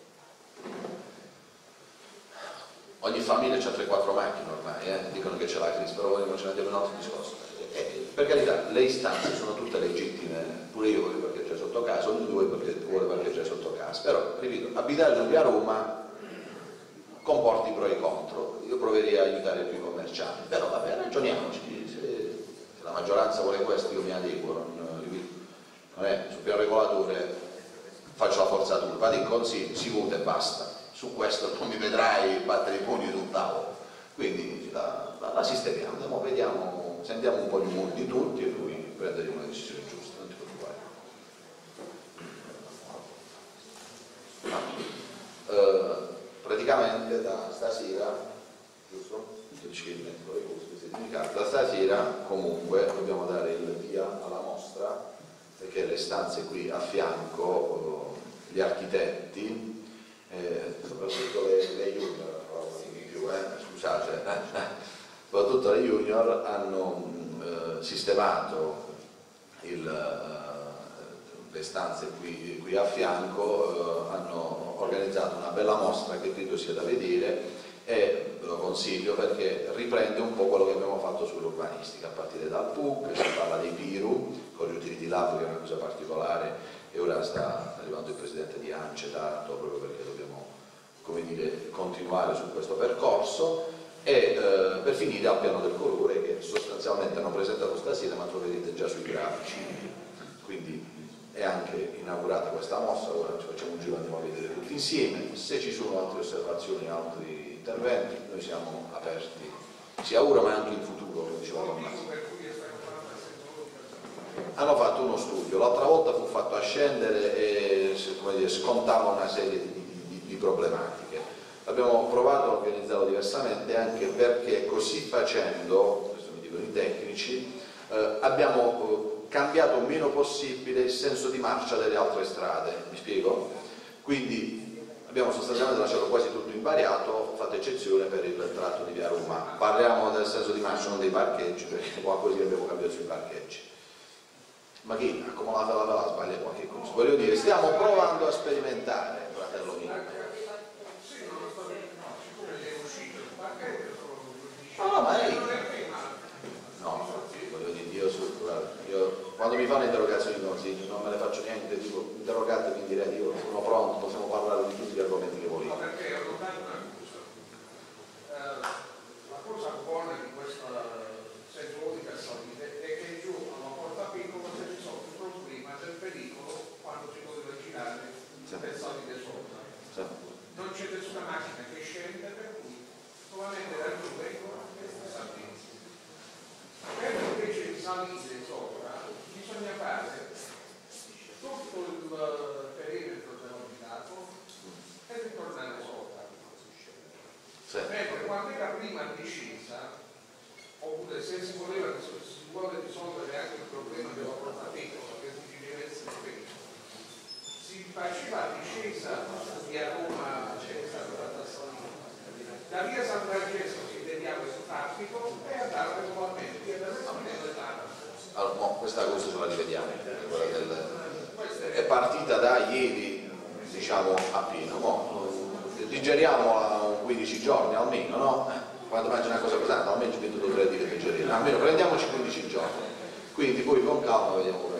Ogni famiglia ha tre quattro macchine ormai, eh? Dicono che c'è la crisi, però noi non ce ne andiamo in un altro discorso. Eh, per carità, le istanze sono tutte legittime, pure io voglio parcheggiare sotto casa, ognuno vuole parcheggiare sotto casa, però, ripeto, abitare qui a Roma comporta i pro e i contro, io proverei a aiutare più i commercianti, però vabbè, ragioniamoci, se, se la maggioranza vuole questo io mi adeguo, non, ripeto, non è sul piano regolatore faccio la forzatura, vado in consiglio, si vota e basta, su questo non mi vedrai battere i pugni sul tavolo, quindi la, la, la sistemiamo, andiamo, vediamo, sentiamo un po' di mondo di tutti e poi prenderemo una decisione giusta, non ti preoccupare. Uh, praticamente da stasera, giusto? Da stasera comunque dobbiamo dare il via alla mostra, perché le stanze qui a fianco, gli architetti, eh, soprattutto le, le junior, di più, eh, scusate, eh, soprattutto le junior hanno eh, sistemato il, eh, le stanze qui, qui a fianco, eh, hanno organizzato una bella mostra che credo sia da vedere e ve lo consiglio perché riprende un po' quello che abbiamo fatto sull'urbanistica, a partire dal P U C, si parla dei Piru, con gli utility lab che è una cosa particolare e ora sta arrivando il presidente di ANCE Taranto proprio perché dobbiamo, come dire, continuare su questo percorso e eh, per finire al piano del colore che sostanzialmente hanno presentato stasera ma lo vedete già sui grafici, quindi è anche inaugurata questa mostra, ora ci facciamo un giro, andiamo a vedere tutti insieme, se ci sono altre osservazioni, altri interventi, noi siamo aperti sia ora ma anche in futuro, come diceva Tommaso. Hanno fatto uno studio, l'altra volta fu fatto a scendere e come dire, scontava una serie di, di, di problematiche. Abbiamo provato a organizzarlo diversamente anche perché così facendo, questo mi dicono i tecnici, eh, abbiamo eh, cambiato il meno possibile il senso di marcia delle altre strade, mi spiego? Quindi abbiamo sostanzialmente lasciato quasi tutto invariato, fatto eccezione per il tratto di via Roma. Parliamo del senso di marcia, non dei parcheggi, perché qualcosa abbiamo cambiato sui parcheggi. Ma chi accumulata la vela sbaglia qualche cosa? Voglio dire, stiamo provando a sperimentare, fratello mio. No, no, ma è... No, voglio dire, io, su, guarda, io quando mi fanno interrogazioni così non me le faccio neanche, dico interrogatevi in diretta, io sono pronto, possiamo parlare di tutti gli argomenti che volete. No, perché eh, la cosa buona di questa senso di salite è che giù a una porta piccola si risolve il problema del pericolo quando si deve girare per salire sopra. Sì. Non c'è nessuna macchina che scende, per cui solamente da giù vengono queste salite. Per invece di salire sopra bisogna fare tutto il perimetro dell'abitato e ritornare sopra. Sì. Mentre quando era prima discesa, oppure se si voleva si vuole risolvere anche il problema della porta piccola che si deve essere questo, si faceva discesa via Roma, c'è stata la salita. Da via San Francesco si ritiriamo questo traffico e andare regolarmente via del Regolamento dell'A N A. Allora, no, questa cosa ce la rivediamo, quella del, è partita da ieri, diciamo, appena, mo, digeriamola quindici giorni almeno, no? Quando mangi una cosa pesante, almeno ci metto due o tre di digerire, almeno prendiamoci quindici giorni, quindi poi con calma vediamo.